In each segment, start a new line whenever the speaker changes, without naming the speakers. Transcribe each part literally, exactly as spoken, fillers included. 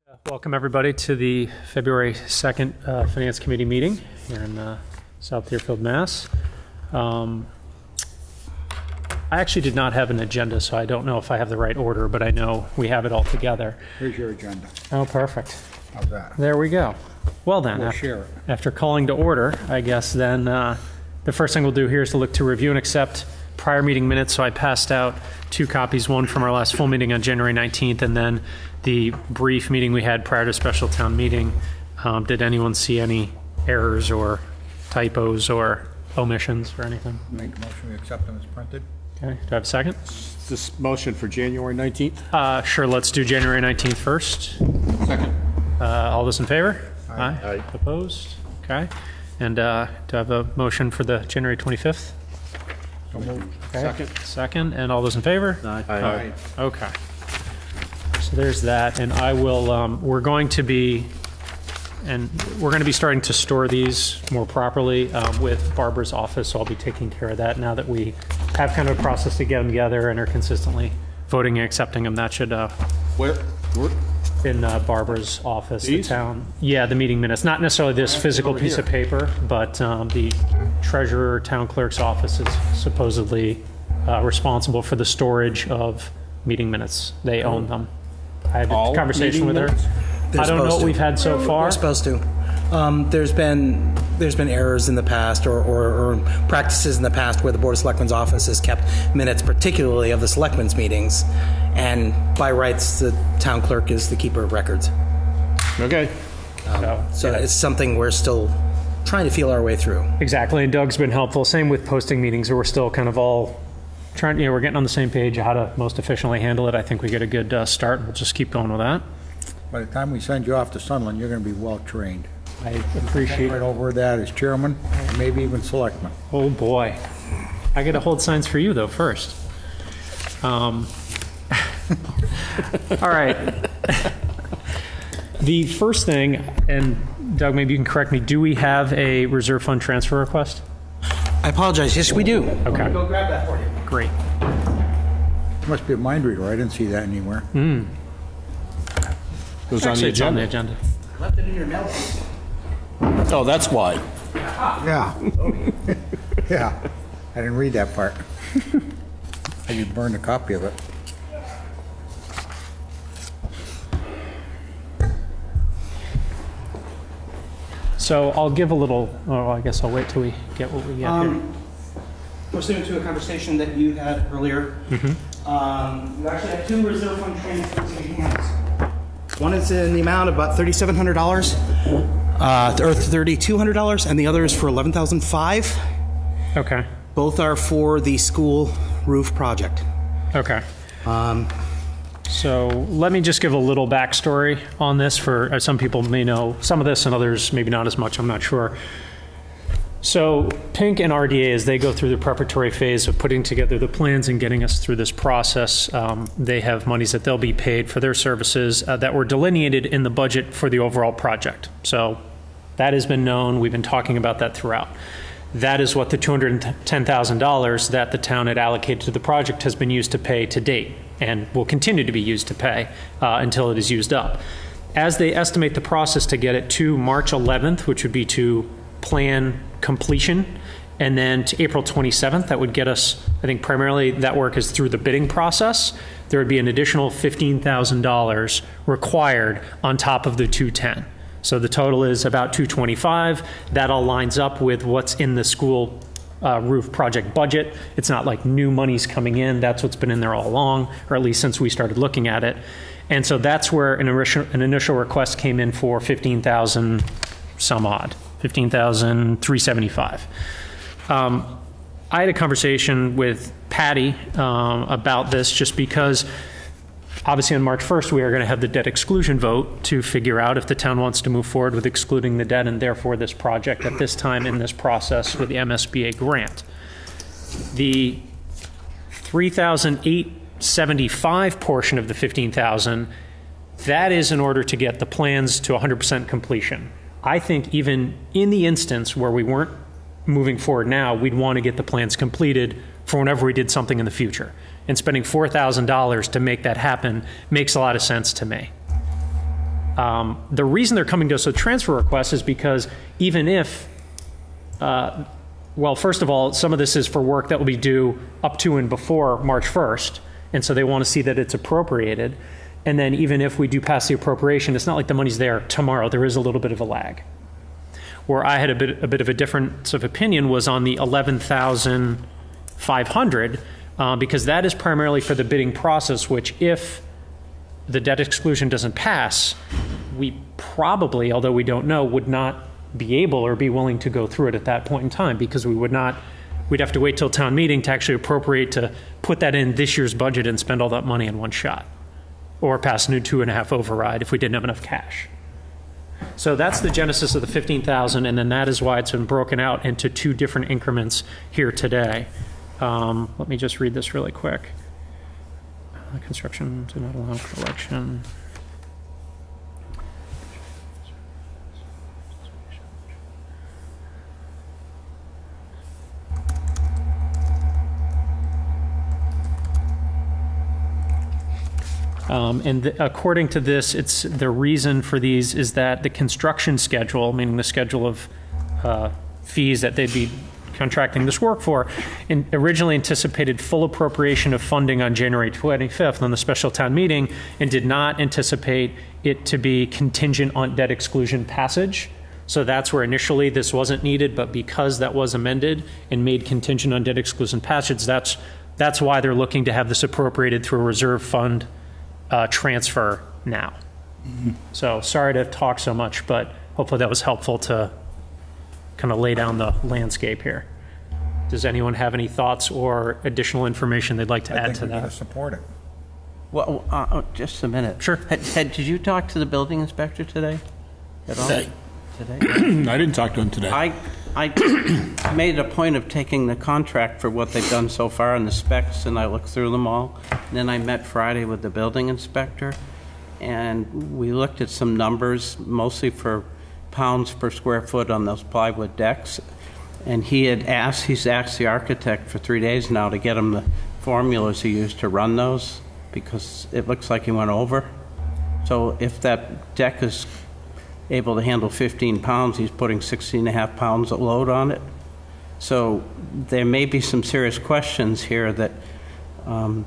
Welcome, everybody, to the February second uh, Finance Committee meeting here in uh, South Deerfield, Mass. Um, I actually did not have an agenda, so I don't know if I have the right order, but I know we have it all together.
Here's your agenda.
Oh, perfect.
How's that?
There we go. Well then,
We'll
after,
share it.
after calling to order, I guess then uh, the first thing we'll do here is to look to review and accept prior meeting minutes. So I passed out two copies, one from our last full meeting on January nineteenth, and then the brief meeting we had prior to special town meeting. Um, did anyone see any errors or typos or omissions or anything?
Make a motion, we accept them as printed.
Okay, do I have a second?
This motion for January nineteenth?
Uh, sure, let's do January nineteenth first.
Second.
Uh, all those in favor?
Aye.
Aye.
Opposed? Okay. And uh, do I have a motion for the January twenty-fifth?
So moved.
Okay.
Second.
Second, and all those in favor?
Aye.
Aye.
Okay. So there's that, and I will, um, we're going to be, and we're going to be starting to store these more properly um, with Barbara's office, so I'll be taking care of that now that we have kind of a process to get them together and are consistently voting and accepting them. That should, uh,
Where? Where?
in uh, Barbara's office, the
These?
town. Yeah, the meeting minutes, not necessarily this physical
over
piece
here.
of paper, but um, the treasurer, town clerk's office is supposedly uh, responsible for the storage of meeting minutes. They own them. I had a
All
conversation with
meeting
her.
minutes?
They're
I don't know
supposed
what
to.
we've had so far.
They're supposed to. Um, there's been there's been errors in the past, or, or, or practices in the past where the Board of Selectmen's office has kept minutes, particularly of the Selectmen's meetings, and by rights, the town clerk is the keeper of records.
Okay.
So,
So
yeah.
it's something we're still trying to feel our way through.
Exactly, and Doug's been helpful. Same with posting meetings. We're still kind of all trying, you know, we're getting on the same page how to most efficiently handle it. I think we get a good uh, start. We'll just keep going with that.
By the time we send you off to Sunland, you're going to be well trained.
I appreciate
Right
it.
over that as chairman, and maybe even selectman.
Oh, boy. I got to hold signs for you, though, first. Um, all right. The first thing, and Doug, maybe you can correct me, do we have a reserve fund transfer request?
I apologize. Yes, we do.
Okay.
Go grab that for you.
Great.
Must be a mind reader. I didn't see that anywhere.
It was on the
Actually, it's on the
agenda.
agenda.
Left it in your mailbox.
Oh, that's why.
Yeah. Yeah. I didn't read that part. I just burned a copy of it.
So I'll give a little, oh, I guess I'll wait till we get what we get here.
Um, pursuant to a conversation that you had earlier, um, you actually have two reserve fund transfers in your hands. One is in the amount of about thirty-seven hundred dollars, uh, or thirty-two hundred dollars, and the other is for eleven thousand five dollars.
Okay.
Both are for the school roof project.
Okay.
Um,
So let me just give a little backstory on this for uh, some people may know some of this and others maybe not as much, I'm not sure. So Pink and R D A, as they go through the preparatory phase of putting together the plans and getting us through this process, um, they have monies that they'll be paid for their services uh, that were delineated in the budget for the overall project. So that has been known. We've been talking about that throughout. That is what the two hundred ten thousand dollars that the town had allocated to the project has been used to pay to date and will continue to be used to pay uh, until it is used up. As they estimate the process to get it to March eleventh, which would be to plan completion, and then to April twenty-seventh, that would get us, I think primarily that work is through the bidding process. There would be an additional fifteen thousand dollars required on top of the two ten. So the total is about two twenty-five. That all lines up with what's in the school uh, roof project budget. It's not like new money's coming in. That's what's been in there all along, or at least since we started looking at it. And so that's where an initial, an initial request came in for fifteen thousand some odd, fifteen thousand three hundred seventy-five. Um, I had a conversation with Patty um, about this just because obviously on March first, we are going to have the debt exclusion vote to figure out if the town wants to move forward with excluding the debt and therefore this project at this time in this process with the M S B A grant. The three thousand eight hundred seventy-five portion of the fifteen thousand, that is in order to get the plans to one hundred percent completion. I think even in the instance where we weren't moving forward now, we'd want to get the plans completed for whenever we did something in the future. And spending four thousand dollars to make that happen makes a lot of sense to me. Um, the reason they're coming to us with transfer requests is because even if, uh, well, first of all, some of this is for work that will be due up to and before March first, and so they want to see that it's appropriated. And then even if we do pass the appropriation, it's not like the money's there tomorrow. There is a little bit of a lag. Where I had a bit, a bit of a difference of opinion was on the eleven thousand five hundred, uh, because that is primarily for the bidding process, which if the debt exclusion doesn't pass, we probably, although we don't know, would not be able or be willing to go through it at that point in time, because we would not, we'd have to wait till town meeting to actually appropriate to put that in this year's budget and spend all that money in one shot, or pass a new two and a half override if we didn't have enough cash. So that's the genesis of the fifteen thousand, and then that is why it's been broken out into two different increments here today. Um, let me just read this really quick. Uh, construction to not allow collection. Um, and the, according to this, it's the reason for these is that the construction schedule, meaning the schedule of uh, fees that they'd be contracting this work for, in, originally anticipated full appropriation of funding on January twenty-fifth on the special town meeting, and did not anticipate it to be contingent on debt exclusion passage. So that's where initially this wasn't needed, but because that was amended and made contingent on debt exclusion passage, that's that's why they're looking to have this appropriated through a reserve fund Uh, transfer now. Mm-hmm. So sorry to talk so much, but hopefully that was helpful to kind of lay down the landscape here. Does anyone have any thoughts or additional information they'd like to
I
add
think
to
we
that?
gotta support it.
Well, uh, uh, just a minute.
Sure.
Had, had, did you talk to the building inspector today? At all?
Today.
Today?
I didn't talk to him today.
I, I made a point of taking the contract for what they've done so far and the specs, and I looked through them all. And then I met Friday with the building inspector, and we looked at some numbers, mostly for pounds per square foot on those plywood decks. And he had asked, he's asked the architect for three days now to get him the formulas he used to run those, because it looks like he went over. So if that deck is able to handle fifteen pounds, he's putting sixteen and a half pounds of load on it. So there may be some serious questions here that um,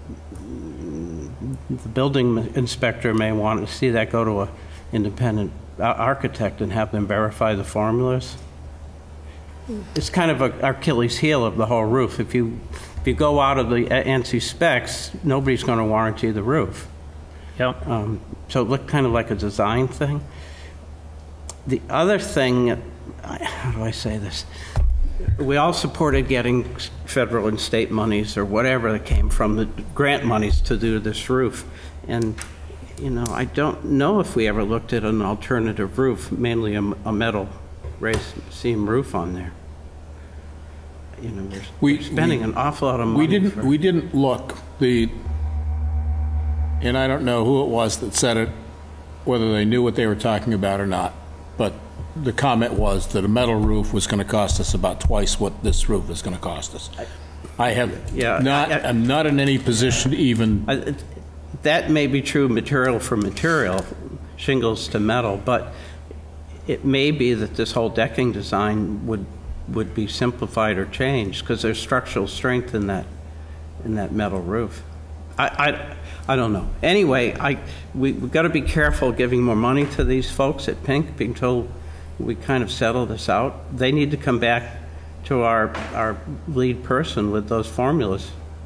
the building inspector may want to see that go to an independent architect and have them verify the formulas. It's kind of a Achilles heel of the whole roof. If you if you go out of the ANSI specs, nobody's going to warranty the roof.
Yep.
Um, so it looked kind of like a design thing. The other thing, how do I say this? We all supported getting federal and state monies or whatever that came from the grant monies to do this roof. And, you know, I don't know if we ever looked at an alternative roof, mainly a, a metal raised seam roof on there. You know, we're,
We-
we're spending
we-
an awful lot of money.
We didn't,
for,
we didn't look. The, and I don't know who it was that said it, whether they knew what they were talking about or not, but the comment was that a metal roof was going to cost us about twice what this roof is going to cost us. I have
Yeah,
not,
I- I-
I'm not in any position to even,
I- it- that may be true material for material, shingles to metal, but it may be that this whole decking design would would be simplified or changed because there's structural strength in that in that metal roof. I I, I don't know. Anyway, I we we got to be careful giving more money to these folks at Pink until we kind of settle this out. They need to come back to our our lead person with those formulas.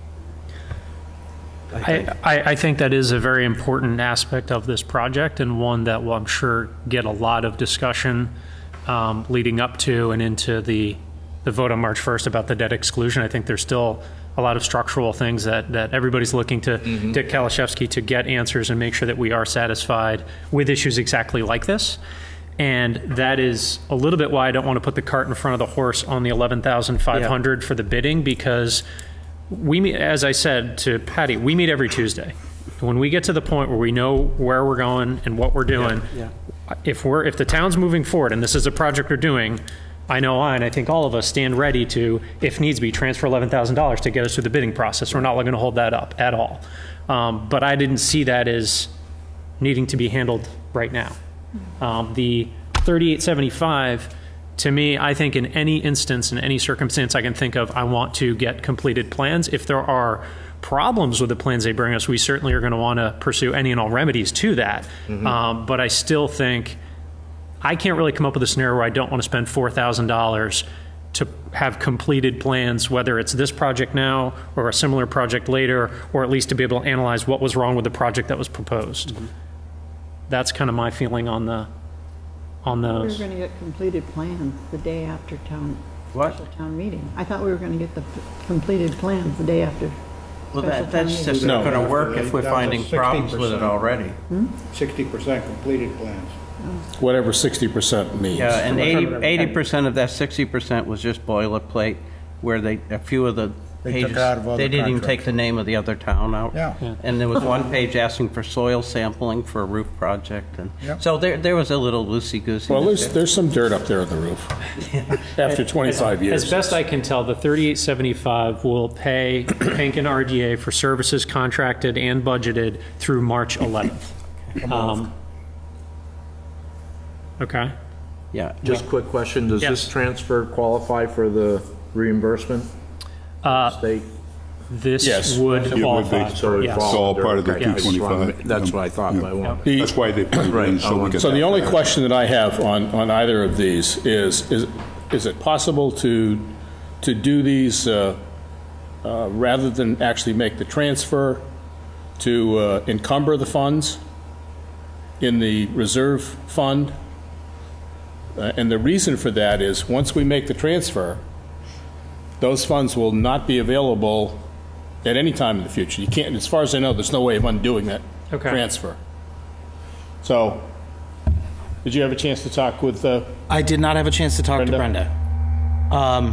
I think.
I, I, I think that is a very important aspect of this project, and one that will, I'm sure, get a lot of discussion um, leading up to and into the, the vote on March first about the debt exclusion. I think there's still a lot of structural things that, that everybody's looking to mm-hmm. Dick Kalashevsky to get answers and make sure that we are satisfied with issues exactly like this. And that is a little bit why I don't want to put the cart in front of the horse on the eleven thousand five hundred yeah. for the bidding, because we meet, as I said to Patty, we meet every Tuesday. When we get to the point where we know where we're going and what we're doing,
yeah, yeah.
if we're if the town's moving forward and this is a project we're doing, I know I and I think all of us stand ready to, if needs be, transfer eleven thousand dollars to get us through the bidding process. We're not going to hold that up at all. Um, but I didn't see that as needing to be handled right now. Um, the thirty-eight seventy-five, to me, I think in any instance, in any circumstance I can think of, I want to get completed plans. If there are problems with the plans they bring us, we certainly are going to want to pursue any and all remedies to that. Mm-hmm. Um, but I still think I can't really come up with a scenario where I don't want to spend four thousand dollars to have completed plans, whether it's this project now or a similar project later, or at least to be able to analyze what was wrong with the project that was proposed. Mm-hmm. That's kind of my feeling on the on those.
We were going to get completed plans the day after town,
What?
special town meeting. I thought we were going to get the p- completed plans the day after.
Well,
special
that,
town
that's
meeting.
just
No.
not going to work if we're
That was
finding problems with it
sixty percent.
already.
sixty percent completed plans.
Whatever sixty percent means.
Yeah, and eighty percent of that sixty percent was just boilerplate, where they, a few of the
They took
pages,
it out of other
they didn't even
contracts.
take the name of the other town out.
Yeah. Yeah.
And there was one page asking for soil sampling for a roof project, and
Yep.
so there, there was a little loosey-goosey.
Well, there's, there's some dirt up there on the roof after twenty-five years.
As best I can tell, the thirty-eight seventy-five will pay Pink and R D A for services contracted and budgeted through March eleventh. Um, okay.
Yeah.
Just quick question, does
Yes.
this transfer qualify for the reimbursement?
Uh,
State?
This
Yes.
would
It would be.
qualify.
So it
Yes.
falls
It's all
under-
part of the
okay, I just wanted to-
two twenty-five.
That's what I thought, but I wanted.
The-
That's why they put it
Right,
in, so we can.
So the only question that I have on, on either of these is, is, is it possible to, to do these, uh, uh, rather than actually make the transfer, to uh, encumber the funds in the reserve fund? Uh, And the reason for that is, once we make the transfer, those funds will not be available at any time in the future. You can't, as far as I know, there's no way of undoing that
Okay.
transfer. So, did you have a chance to talk with, uh,
I did not have a chance to talk
Brenda?
to Brenda. Um,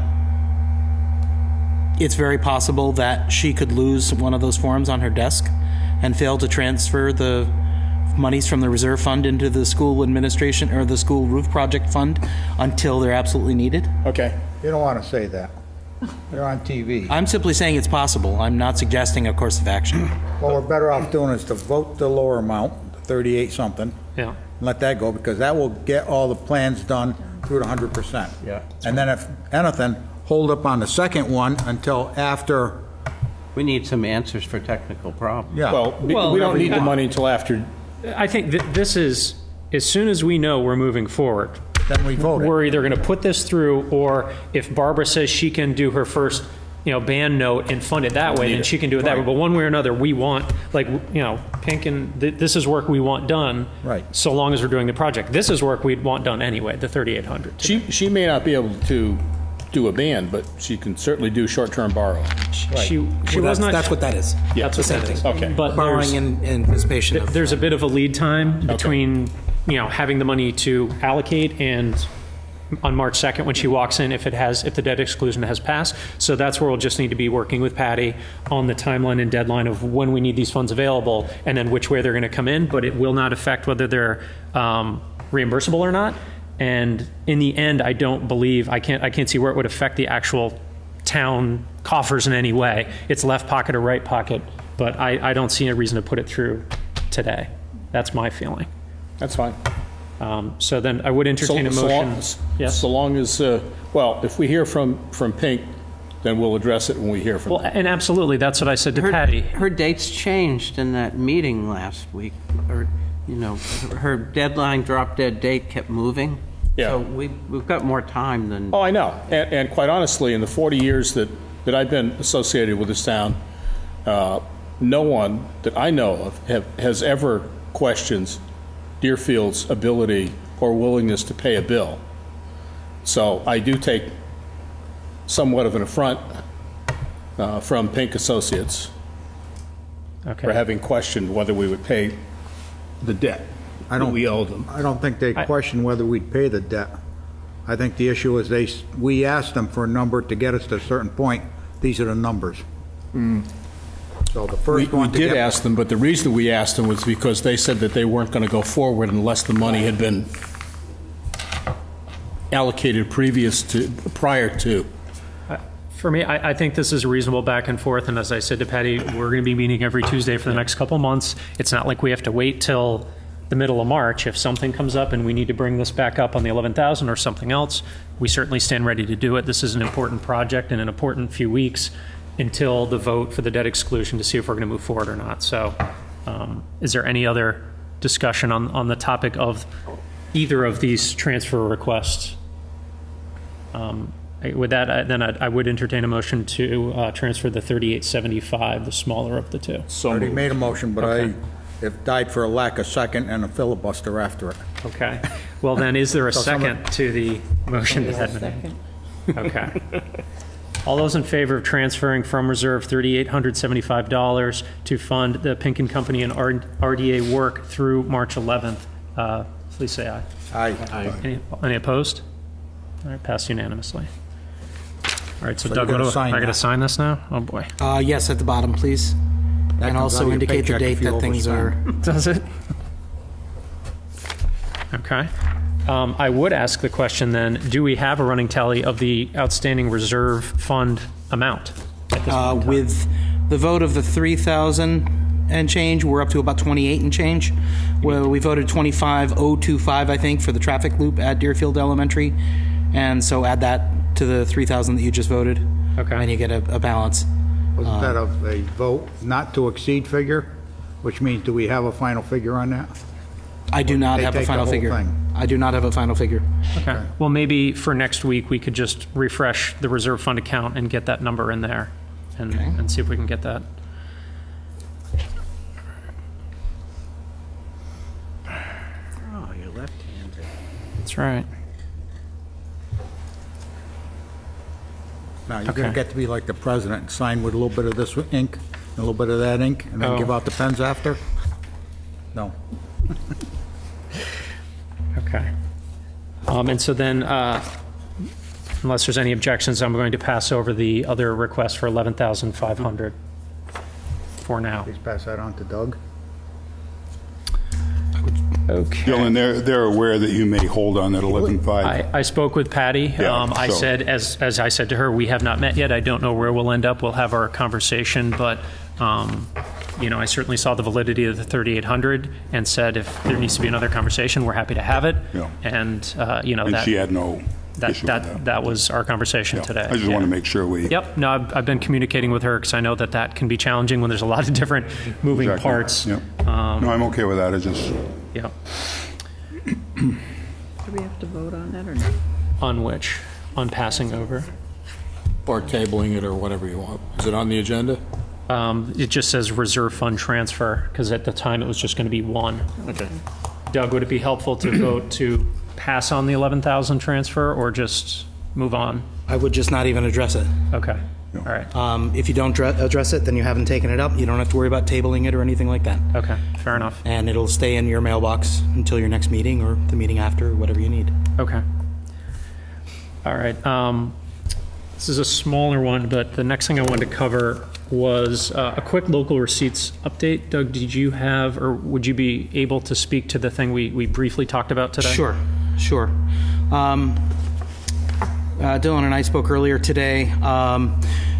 it's very possible that she could lose one of those forms on her desk and fail to transfer the monies from the reserve fund into the school administration or the school roof project fund until they're absolutely needed.
okay.
You don't want to say that. They're on T V.
I'm simply saying it's possible. I'm not suggesting a course of action.
What we're better off doing is to vote the lower amount, thirty-eight something,
Yeah.
and let that go, because that will get all the plans done through the hundred percent.
Yeah.
And then if anything, hold up on the second one until after,
We need some answers for technical problems.
yeah.
Well, we
Well,
we don't need the
I-
money until after,
I think th- this is, as soon as we know we're moving forward,
Then we vote it.
we're either going to put this through, or if Barbara says she can do her first, you know, band note and fund it that way, then she can do it that way. But one way or another, we want, like, you know, Pink and, th- this is work we want done.
Right.
So long as we're doing the project. This is work we'd want done anyway, the thirty-eight hundred.
she, she may not be able to do a ban, but she can certainly do short-term borrow.
She, she
Well,
was
that's,
not.
that's what that is.
Yeah.
That's what that is.
Okay.
But
Borrowing
there's-
in anticipation of.
There's a bit of a lead time between, you know, having the money to allocate and on March second when she walks in, if it has, if the debt exclusion has passed. So that's where we'll just need to be working with Patty on the timeline and deadline of when we need these funds available and then which way they're going to come in, but it will not affect whether they're um, reimbursable or not. And in the end, I don't believe, I can't, I can't see where it would affect the actual town coffers in any way. It's left pocket or right pocket, but I, I don't see a reason to put it through today. That's my feeling.
That's fine.
Um, So then I would entertain a
So- so long-
motion. Yes?
So long as, uh, well, if we hear from, from Pink, then we'll address it when we hear from
Well,
them.
and absolutely, that's what I said to
Her,
Patty.
her dates changed in that meeting last week, or, you know, her deadline, drop dead date kept moving.
Yeah.
So we, we've got more time than.
Oh, I know. And, and quite honestly, in the forty years that, that I've been associated with this town, uh, no one that I know of have, has ever questioned Deerfield's ability or willingness to pay a bill. So I do take somewhat of an affront uh, from Pink Associates for
Okay.
having questioned whether we would pay the debt
I
that
don't-
we owed them.
I don't think they
I-
question whether we'd pay the debt. I think the issue is they, s- we asked them for a number to get us to a certain point. These are the numbers. So the
We,
first
we
one to
did
get.
ask them, but the reason we asked them was because they said that they weren't going to go forward unless the money had been allocated previous to, prior to.
For me, I, I think this is a reasonable back and forth, and as I said to Patty, we're going to be meeting every Tuesday for the next couple months. It's not like we have to wait till the middle of March. If something comes up and we need to bring this back up on the eleven thousand or something else, we certainly stand ready to do it. This is an important project and an important few weeks until the vote for the debt exclusion to see if we're going to move forward or not. So um, is there any other discussion on, on the topic of either of these transfer requests? Um, With that, I- then I I would entertain a motion to uh, transfer the thirty-eight seventy-five, the smaller of the two.
So
Already
moved.
made a motion, but
Okay.
I, it died for a lack of second and a filibuster after it.
Okay. Well, then, is there a
So someone-
second to the motion that had been
Second.
made? Okay. All those in favor of transferring from reserve three thousand eight hundred seventy-five dollars to fund the Pink and Company and R D A work through March eleventh, uh, please say aye.
Aye.
Any any opposed? All right, passed unanimously. All right, so
So
Doug,
you
what
gotta
do I
sign
got to
that.
sign this now? Oh, boy.
Uh, yes, at the bottom, please.
That
And
comes out
also
of your
indicate the
paycheck
date
if you
that things are.
overspend.
Does it? Okay. Um, I would ask the question then, do we have a running tally of the outstanding reserve fund amount? at this
Uh,
point in time?
with the vote of the three thousand and change, we're up to about twenty-eight and change. Well, we voted twenty-five oh twenty-five, I think, for the traffic loop at Deerfield Elementary. And so add that to the three thousand that you just voted.
Okay.
And you get a, a balance.
Wasn't that a, a vote not to exceed figure? Which means, do we have a final figure on that?
I do not
They
have a
take the
final
whole
figure.
thing.
I do not have a final figure.
Okay. Well, maybe for next week, we could just refresh the reserve fund account and get that number in there and,
Okay.
and see if we can get that.
Oh, you're left-handed.
That's right.
Now, you're gonna
Okay.
get to be like the president and sign with a little bit of this ink, and a little bit of that ink, and then
Oh.
give out the pens after? No.
Okay. Um, and so then, uh, unless there's any objections, I'm going to pass over the other request for eleven thousand five hundred for now.
Please pass that on to Doug.
Okay.
Dylan, they're, they're aware that you may hold on that eleven-five.
I, I spoke with Patty.
Yeah,
Um, I
so-
said, as, as I said to her, we have not met yet. I don't know where we'll end up. We'll have our conversation, but, um, you know, I certainly saw the validity of the thirty-eight hundred and said if there needs to be another conversation, we're happy to have it.
Yeah.
And, uh, you know,
And
that,
she had no
that,
issue with
that,
that.
that was our conversation
Yeah.
today.
I just
Yeah.
want to make sure we.
Yep. No, I've, I've been communicating with her because I know that that can be challenging when there's a lot of different moving
Exactly.
parts.
Yep.
Um,
No, I'm okay with that. I just,
yeah.
Do we have to vote on that or not?
On which? On passing over?
Or tabling it or whatever you want. Is it on the agenda?
Um, it just says reserve fund transfer because at the time it was just going to be one.
Okay.
Doug, would it be helpful to vote to pass on the eleven thousand transfer or just move on?
I would just not even address it.
Okay. All right.
Um, if you don't dre- address it, then you haven't taken it up. You don't have to worry about tabling it or anything like that.
Okay. Fair enough.
And it'll stay in your mailbox until your next meeting or the meeting after, or whatever you need.
Okay. All right. Um, this is a smaller one, but the next thing I wanted to cover was uh, a quick local receipts update. Doug, did you have, or would you be able to speak to the thing we, we briefly talked about today?
Sure, sure. Um, uh, Dylan and I spoke earlier today. Um,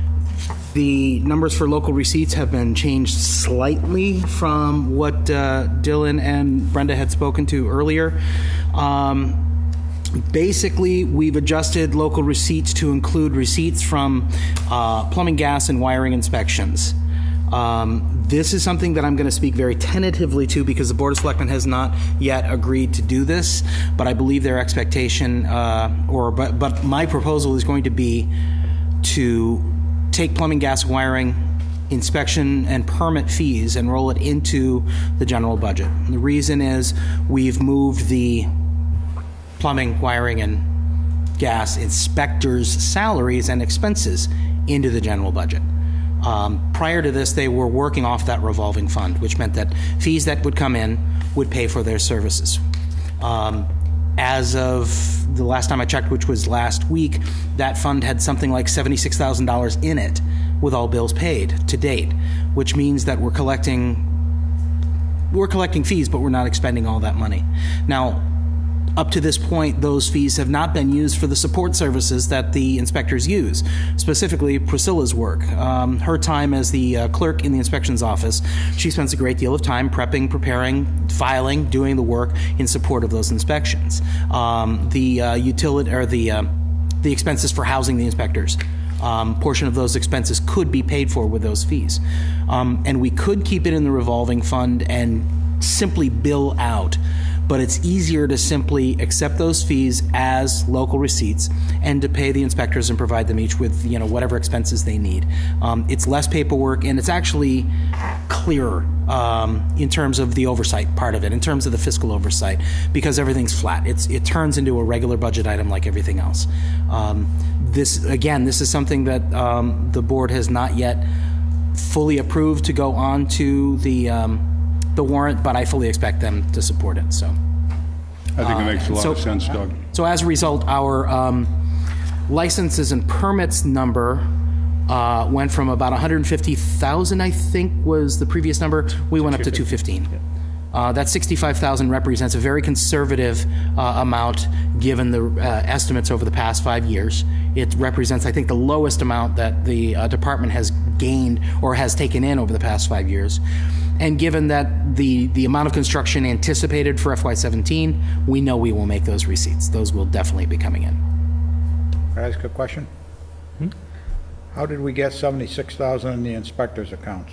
the numbers for local receipts have been changed slightly from what uh, Dylan and Brenda had spoken to earlier. Um, Basically, we've adjusted local receipts to include receipts from uh, plumbing, gas, and wiring inspections. Um, this is something that I'm going to speak very tentatively to because the Board of Selectmen has not yet agreed to do this, but I believe their expectation, uh, or but, but my proposal is going to be to take plumbing, gas, wiring inspection and permit fees and roll it into the general budget. And the reason is we've moved the plumbing, wiring, and gas inspectors' salaries and expenses into the general budget. Um, prior to this, they were working off that revolving fund, which meant that fees that would come in would pay for their services. Um, as of the last time I checked, which was last week, that fund had something like seventy-six thousand dollars in it with all bills paid to date, which means that we're collecting we're collecting fees, but we're not expending all that money. Now, up to this point, those fees have not been used for the support services that the inspectors use, specifically Priscilla's work. Um, her time as the uh, clerk in the inspections office, she spends a great deal of time prepping, preparing, filing, doing the work in support of those inspections. Um, the uh, utility or the uh, the expenses for housing the inspectors. Um, portion of those expenses could be paid for with those fees. Um, and we could keep it in the revolving fund and simply bill out. But it's easier to simply accept those fees as local receipts and to pay the inspectors and provide them each with, you know, whatever expenses they need. Um, it's less paperwork, and it's actually clearer um, in terms of the oversight part of it, in terms of the fiscal oversight, because everything's flat. It's it turns into a regular budget item like everything else. Um, this again, this is something that um, the board has not yet fully approved to go on to the. Um, the warrant, but I fully expect them to support it. So,
I think it makes a lot
so-
of sense, Doug.
so as a result, our um, licenses and permits number uh, went from about one hundred fifty thousand, I think was the previous number. We went up to two hundred fifteen. Uh, that sixty-five thousand represents a very conservative uh, amount given the uh, estimates over the past five years. It represents, I think, the lowest amount that the uh, department has gained or has taken in over the past five years. And given that the, the amount of construction anticipated for F Y seventeen, we know we will make those receipts. Those will definitely be coming in.
Can I ask a question?
Hmm?
How did we get seventy-six thousand in the inspectors' accounts?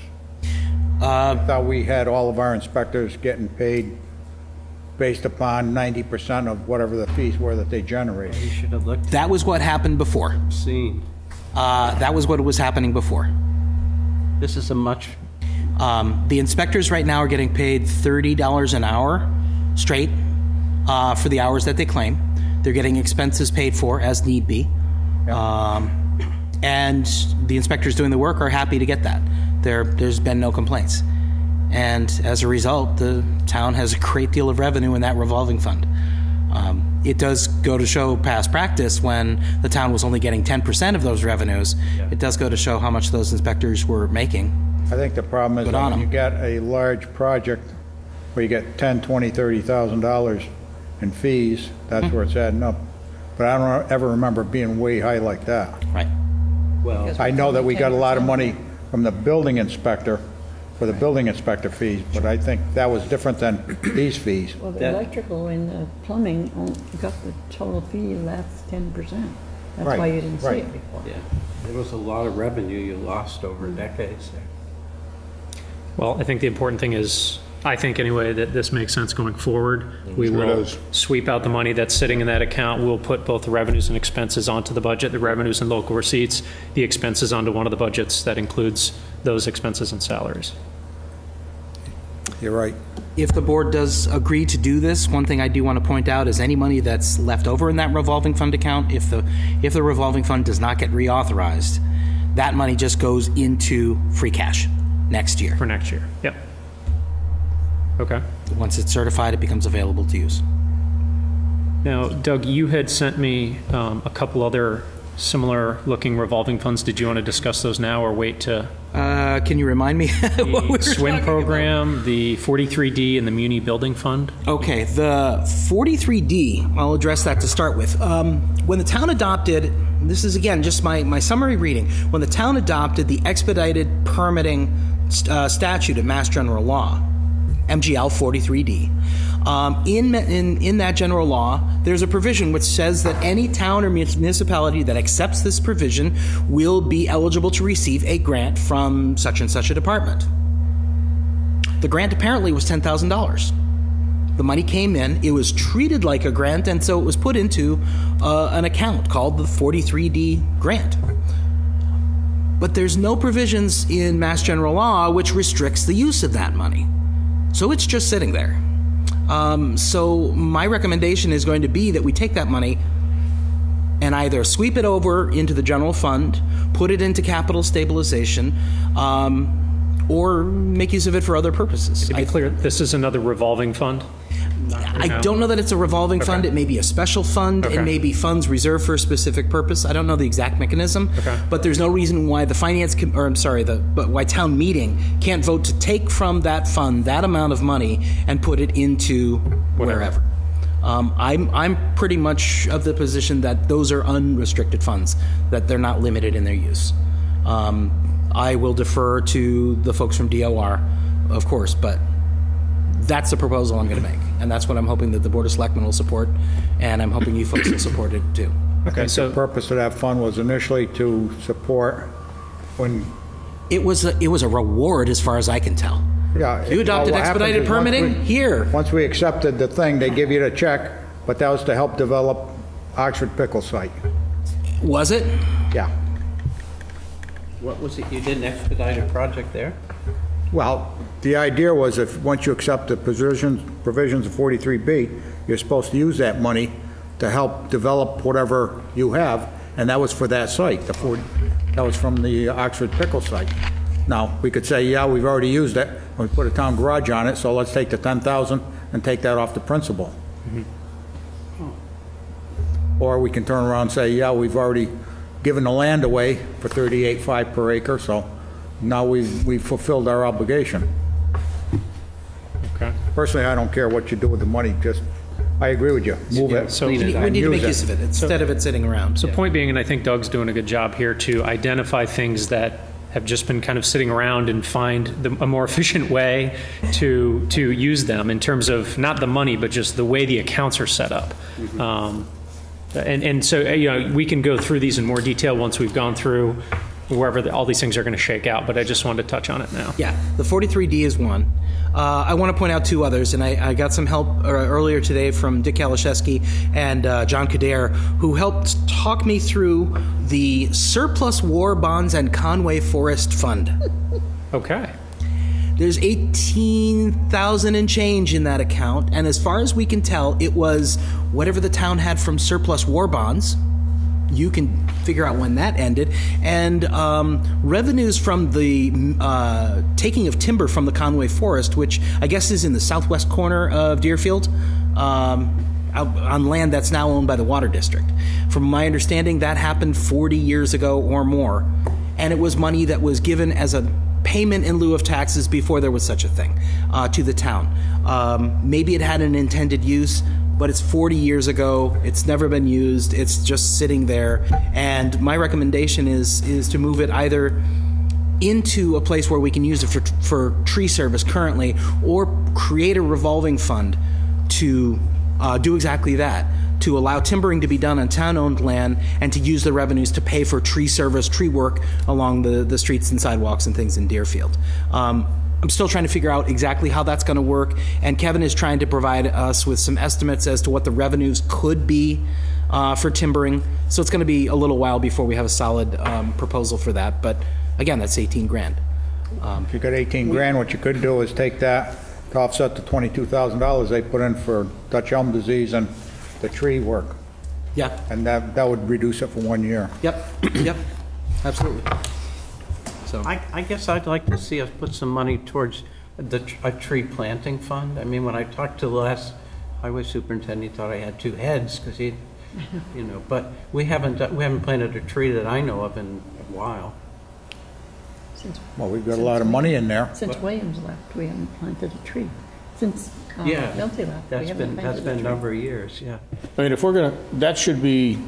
Uh,
I thought we had all of our inspectors getting paid based upon ninety percent of whatever the fees were that they generated.
You should have looked
that was what happened before.
and seen.
Uh, that was what was happening before.
This is a much,
Um, the inspectors right now are getting paid thirty dollars an hour straight uh, for the hours that they claim. They're getting expenses paid for as need be. Um, and the inspectors doing the work are happy to get that. There, there's been no complaints. And as a result, the town has a great deal of revenue in that revolving fund. Um, it does go to show past practice when the town was only getting ten percent of those revenues. It does go to show how much those inspectors were making.
I think the problem is
Good
that
on
when you
'em.
get a large project where you get ten, twenty, thirty thousand dollars in fees, that's
Mm-hmm.
where it's adding up. But I don't ever remember it being way high like that.
Right.
well,
I know that we got a lot of money from the building inspector for the building inspector fees, but I think that was different than these fees.
Well, the
That-
electrical and the plumbing only got the total fee less ten percent. That's
Right,
why you didn't see
right.
it before.
yeah, there was a lot of revenue you lost over decades there.
Well, I think the important thing is, I think anyway, that this makes sense going forward. We
Sure
will
does.
sweep out the money that's sitting in that account. We'll put both the revenues and expenses onto the budget, the revenues and local receipts, the expenses onto one of the budgets that includes those expenses and salaries.
You're right.
If the board does agree to do this, one thing I do want to point out is any money that's left over in that revolving fund account, if the, if the revolving fund does not get reauthorized, that money just goes into free cash next year.
For next year. Yep. Okay.
Once it's certified, it becomes available to use.
Now, Doug, you had sent me um, a couple other similar looking revolving funds. Did you want to discuss those now or wait to
Uh, can you remind me what we were
the SWIN
talking
program, the forty-three D, and the Muni Building Fund?
Okay, the forty-three D, I'll address that to start with. Um, when the town adopted, this is again just my, my summary reading, when the town adopted the expedited permitting uh, statute of Mass General Law, M G L forty-three D, um, in, in, in that general law, there's a provision which says that any town or municipality that accepts this provision will be eligible to receive a grant from such and such a department. The grant apparently was ten thousand dollars. The money came in, it was treated like a grant, and so it was put into uh, an account called the forty-three D grant. But there's no provisions in Mass General Law which restricts the use of that money. So it's just sitting there. Um, so my recommendation is going to be that we take that money and either sweep it over into the general fund, put it into capital stabilization, um, or make use of it for other purposes.
To be
I-
clear, this is another revolving fund?
I don't know that it's a revolving fund. It may be a special fund.
Okay.
It may be funds reserved for a specific purpose. I don't know the exact mechanism.
Okay.
But there's no reason why the finance, com- or I'm sorry, the but why town meeting can't vote to take from that fund that amount of money and put it into
Whatever.
wherever.
Um, I'm, I'm pretty much of the position that those are unrestricted funds, that they're not limited in their use. Um, I will defer to the folks from D O R, of course, but that's the proposal I'm going to make, and that's what I'm hoping that the Board of Selectmen will support, and I'm hoping you folks will support it too.
Okay,
The
so
purpose of that fund was initially to support when,
It was a, it was a reward, as far as I can tell.
yeah.
You adopted
well, what happens
expedited
is once
permitting?
we-
Here.
Once we accepted the thing, they give you the check, but that was to help develop Oxford Pickle site.
Was it?
Yeah.
What was it, you did an expedited project there?
Well, the idea was if, once you accept the provisions, provisions of forty-three B, you're supposed to use that money to help develop whatever you have, and that was for that site, the forty, that was from the Oxford Pickle site. Now, we could say, yeah, we've already used it, and we put a town garage on it, so let's take the ten thousand and take that off the principal. Or we can turn around and say, yeah, we've already given the land away for thirty-eight five per acre, so now we've, we've fulfilled our obligation.
okay.
Personally, I don't care what you do with the money, just, I agree with you, move it.
So-
We need, we
and
need to make
use
use of it, instead of it sitting around.
So
Yeah.
point being, and I think Doug's doing a good job here to identify things that have just been kind of sitting around and find the, a more efficient way to to use them in terms of not the money, but just the way the accounts are set up. Um, and and so uh, you know we can go through these in more detail once we've gone through wherever the, all these things are going to shake out. But I just wanted to touch on it now.
Yeah, the forty-three D is one. Uh, I want to point out two others, and I, I got some help uh, earlier today from Dick Kalashewski and uh, John Kader, who helped talk me through the Surplus War Bonds and Conway Forest Fund.
Okay.
There's eighteen thousand and change in that account, and as far as we can tell, it was whatever the town had from surplus war bonds. You can figure out when that ended, and um, revenues from the uh, taking of timber from the Conway Forest, which I guess is in the southwest corner of Deerfield, um, out on land that's now owned by the Water District. From my understanding, that happened forty years ago or more, and it was money that was given as a payment in lieu of taxes before there was such a thing uh, to the town. Um, maybe it had an intended use, but it's forty years ago. It's never been used. It's just sitting there. And my recommendation is is to move it either into a place where we can use it for, for tree service currently, or create a revolving fund to uh, do exactly that, to allow timbering to be done on town-owned land and to use the revenues to pay for tree service, tree work along the, the streets and sidewalks and things in Deerfield. Um, I'm still trying to figure out exactly how that's going to work, and Kevin is trying to provide us with some estimates as to what the revenues could be uh, for timbering. So it's going to be a little while before we have a solid um, proposal for that, but again, that's eighteen grand.
If you got eighteen grand, what you could do is take that to offset the twenty-two thousand dollars they put in for Dutch elm disease and the tree work,
Yeah,
and that, that would reduce it for one year.
yep, yep, absolutely. So
I, I guess I'd like to see us put some money towards the, tr- a tree planting fund. I mean, when I talked to the last highway superintendent, he thought I had two heads, because he, you know, but we haven't, done- we haven't planted a tree that I know of in a while.
Since-
Well, we've got a
since
lot of
Wi-
money in there.
Since Williams left, we haven't planted a tree. Since uh,
Yeah,
Milty left, we
that's
haven't
been, that's
planted
been
a
a
tree.
number of years, yeah.
I mean, if we're going to, that should be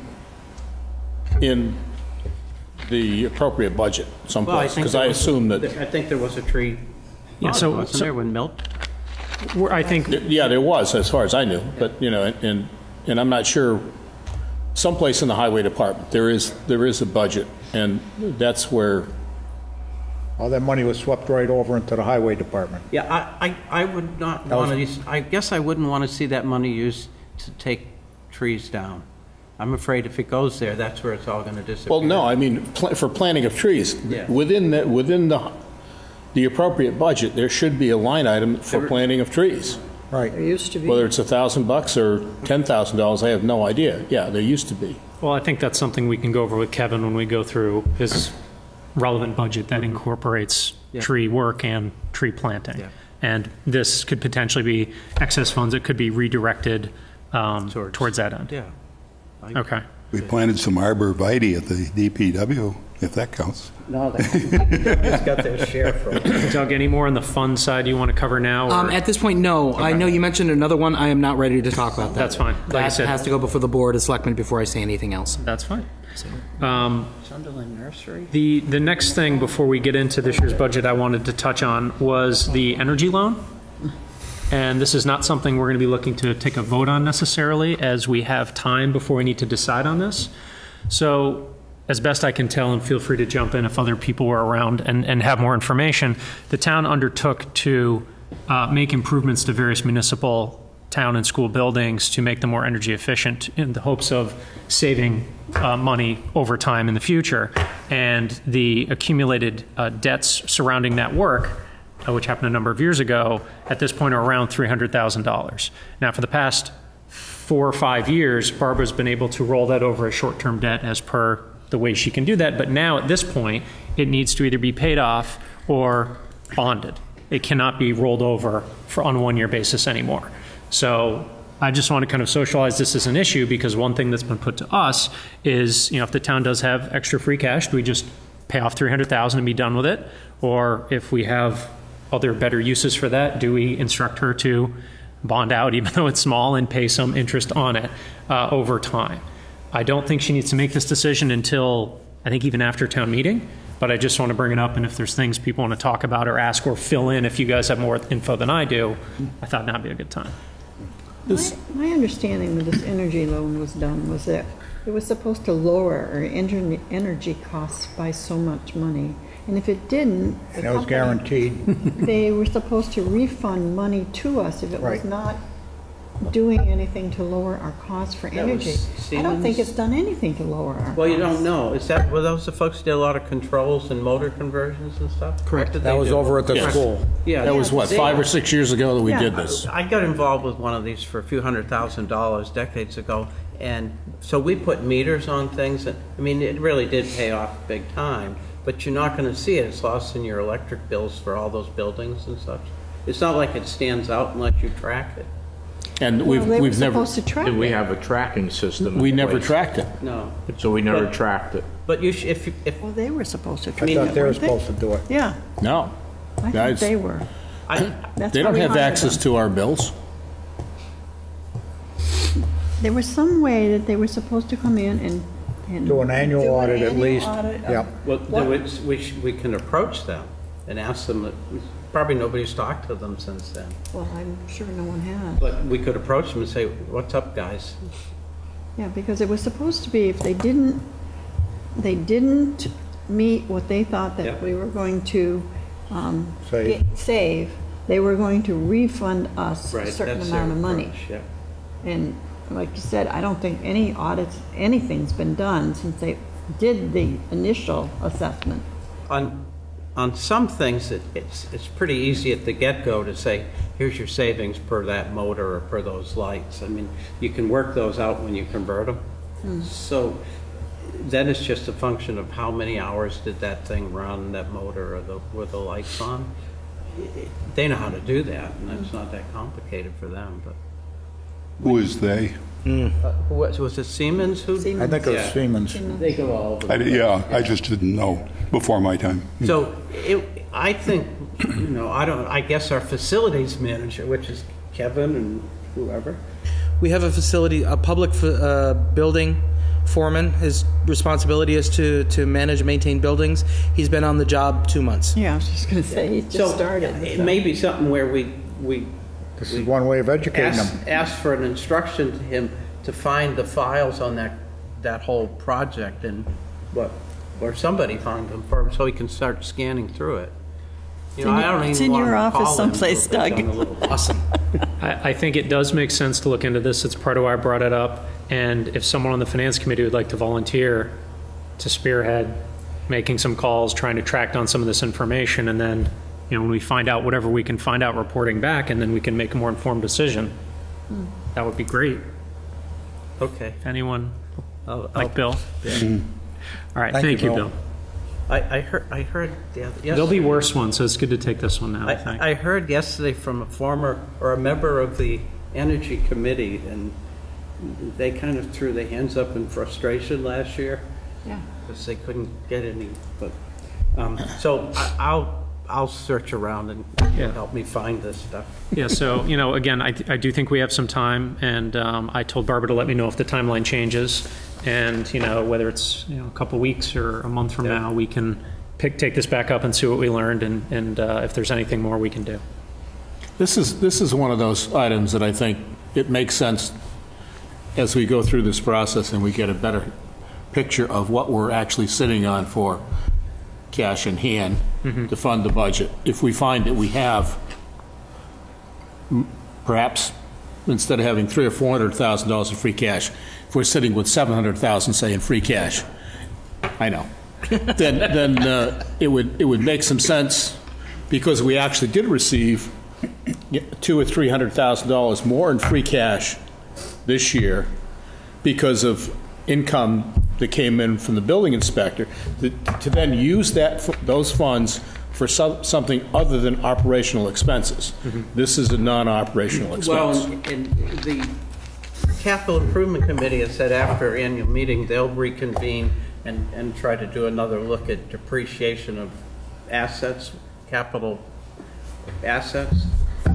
in the appropriate budget
Well, I
someplace,
think
because
there
I
was-
assume that,
I think there was a tree,
Yeah, so-
wasn't
so-
there, when Milt?
We're- I think
yeah, there was, as far as I knew, but, you know, and, and I'm not sure, someplace in the highway department, there is, there is a budget, and that's where,
All that money was swept right over into the highway department.
Yeah, I, I, I would not
That was-
want to, I guess I wouldn't want to see that money used to take trees down. I'm afraid if it goes there, that's where it's all going to disappear.
well, no, I mean, pl- for planting of trees,
Yeah.
within the, within the, the appropriate budget, there should be a line item for
There-
planting of trees.
Right.
There used to be.
Whether it's a thousand bucks or ten thousand dollars, I have no idea. Yeah, there used to be.
Well, I think that's something we can go over with Kevin when we go through his relevant budget that incorporates
Yeah.
tree work and tree planting.
Yeah.
And this could potentially be excess funds that could be redirected um,
Towards-
towards that end.
Yeah. I-
Okay.
We planted some arborvitae at the D P W if that counts.
No, they just got their share from it.
Doug, any more on the fund side you want to cover now? or-
Um, at this point, no. I know you mentioned another one. I am not ready to talk about that.
That's fine. Like I
That
said-
has to go before the board of selectmen before I say anything else.
That's fine. Um,
Sunderland Nursery?
The, the next thing before we get into this year's budget I wanted to touch on was the energy loan. And this is not something we're going to be looking to take a vote on necessarily, as we have time before we need to decide on this. So as best I can tell, and feel free to jump in if other people were around and, and have more information, the town undertook to uh, make improvements to various municipal, town and school buildings to make them more energy efficient in the hopes of saving uh, money over time in the future. And the accumulated uh, debts surrounding that work, uh, which happened a number of years ago, at this point are around three hundred thousand dollars. Now, for the past four or five years, Barbara's been able to roll that over as short-term debt as per the way she can do that. But now, at this point, it needs to either be paid off or bonded. It cannot be rolled over for on a one-year basis anymore. So I just want to kind of socialize this as an issue, because one thing that's been put to us is, you know, if the town does have extra free cash, do we just pay off three hundred thousand dollars and be done with it? Or if we have other better uses for that, do we instruct her to bond out, even though it's small, and pay some interest on it uh, over time? I don't think she needs to make this decision until, I think, even after town meeting, but I just want to bring it up, and if there's things people want to talk about or ask or fill in, if you guys have more info than I do, I thought that'd be a good time.
My, my understanding when this energy loan was done was that it was supposed to lower our energy, energy costs by so much money. And if it didn't, the
And it was
company-
guaranteed.
they were supposed to refund money to us if it was
Right.
not doing anything to lower our costs for
That was
energy. I don't think
Siemens?
it's done anything to lower our
Well, you
costs.
don't know. Is that, were those the folks who did a lot of controls and motor conversions and stuff?
Correct.
What did
That
they
was
do?
over at the
Yes.
school.
Yeah.
That was, what,
they-
five or six years ago that we
Yeah.
did this?
I got involved with one of these for a few hundred thousand dollars decades ago, and so we put meters on things, and, I mean, it really did pay off big time, but you're not gonna see it. It's lost in your electric bills for all those buildings and such. It's not like it stands out unless you track it.
And
Well,
we've,
they were
we've never,
supposed to track
Did we
it.
have a tracking system?
we
in
never
place?
tracked it.
No.
So we never
But-
tracked it.
But you, sh- if, you- if,
Well, they were supposed to
I
track
mean,
it,
thought they were
weren't they?
supposed to do it.
Yeah,
No.
I think
That's-
they were.
I,
That's
They
how
don't
we
have
hired
access
them.
to our bills.
There was some way that they were supposed to come in and, and
Do an annual
do an
audit at
annual
least.
audit of
Yep.
well,
what-
there was- we, sh- we can approach them and ask them, probably nobody's talked to them since then.
Well, I'm sure no one has.
But we could approach them and say, what's up, guys?
Yeah, because it was supposed to be, if they didn't, they didn't meet what they thought that
Yep.
we were going to um,
Save.
get- save, they were going to refund us a
Right,
certain
that's their
amount of money.
approach, yeah.
And like you said, I don't think any audits, anything's been done since they did the initial assessment.
On, on some things, it, it's, it's pretty easy at the get-go to say, here's your savings per that motor or per those lights. I mean, you can work those out when you convert them. So then it's just a function of how many hours did that thing run, that motor, or the, were the lights on? They know how to do that, and it's not that complicated for them, but.
Who is they?
Uh, who was, was it Siemens who?
Siemens.
I think it was
Yeah.
Siemens.
They go all over.
I, di- yeah, I just didn't know before my time.
So it, I think, you know, I don't, I guess our facilities manager, which is Kevin and whoever.
We have a facility, a public uh, building foreman. His responsibility is to, to manage and maintain buildings. He's been on the job two months.
Yeah, I was just gonna say, he just
So
started.
it
so.
may be something where we, we
This is one way of educating
ask,
them.
ask for an instruction to him to find the files on that, that whole project and what, or somebody find them for him so he can start scanning through it. You know,
in
I
your-
don't
it's
even
in your
want to
office
call him
someplace,
until they've
Doug.
done a little-
Awesome.
I, I think it does make sense to look into this. It's part of why I brought it up. And if someone on the finance committee would like to volunteer to spearhead making some calls, trying to track down some of this information, and then, you know, when we find out whatever we can find out, reporting back, and then we can make a more informed decision, that would be great.
Okay.
Anyone
I'll- I'll-
like Bill? All right,
Thank
thank
you,
you,
Bill.
Bill.
I, I heard, I heard, the other-
There'll be
yesterday-
worse ones, so it's good to take this one now, I think.
I, I heard yesterday from a former, or a member of the Energy Committee, and they kind of threw their hands up in frustration last year
Yeah.
because they couldn't get any, but, um, so I- I'll, I'll search around and
Yeah.
help me find this stuff.
Yeah, so, you know, again, I, I do think we have some time, and um, I told Barbara to let me know if the timeline changes, and, you know, whether it's, you know, a couple weeks or a month from now, we can pick, take this back up and see what we learned, and, and uh, if there's anything more we can do.
This is, this is one of those items that I think it makes sense as we go through this process and we get a better picture of what we're actually sitting on for cash in hand to fund the budget. If we find that we have, m- perhaps, instead of having three or four hundred thousand dollars in free cash, if we're sitting with seven hundred thousand, say, in free cash, I know, then then uh, it would it would make some sense, because we actually did receive two or three hundred thousand dollars more in free cash this year because of income that came in from the building inspector, that, to then use that those funds for some, something other than operational expenses. Mm-hmm. This is a non-operational expense.
Well, and and the capital improvement committee has said after annual meeting, they'll reconvene and, and try to do another look at depreciation of assets, capital assets,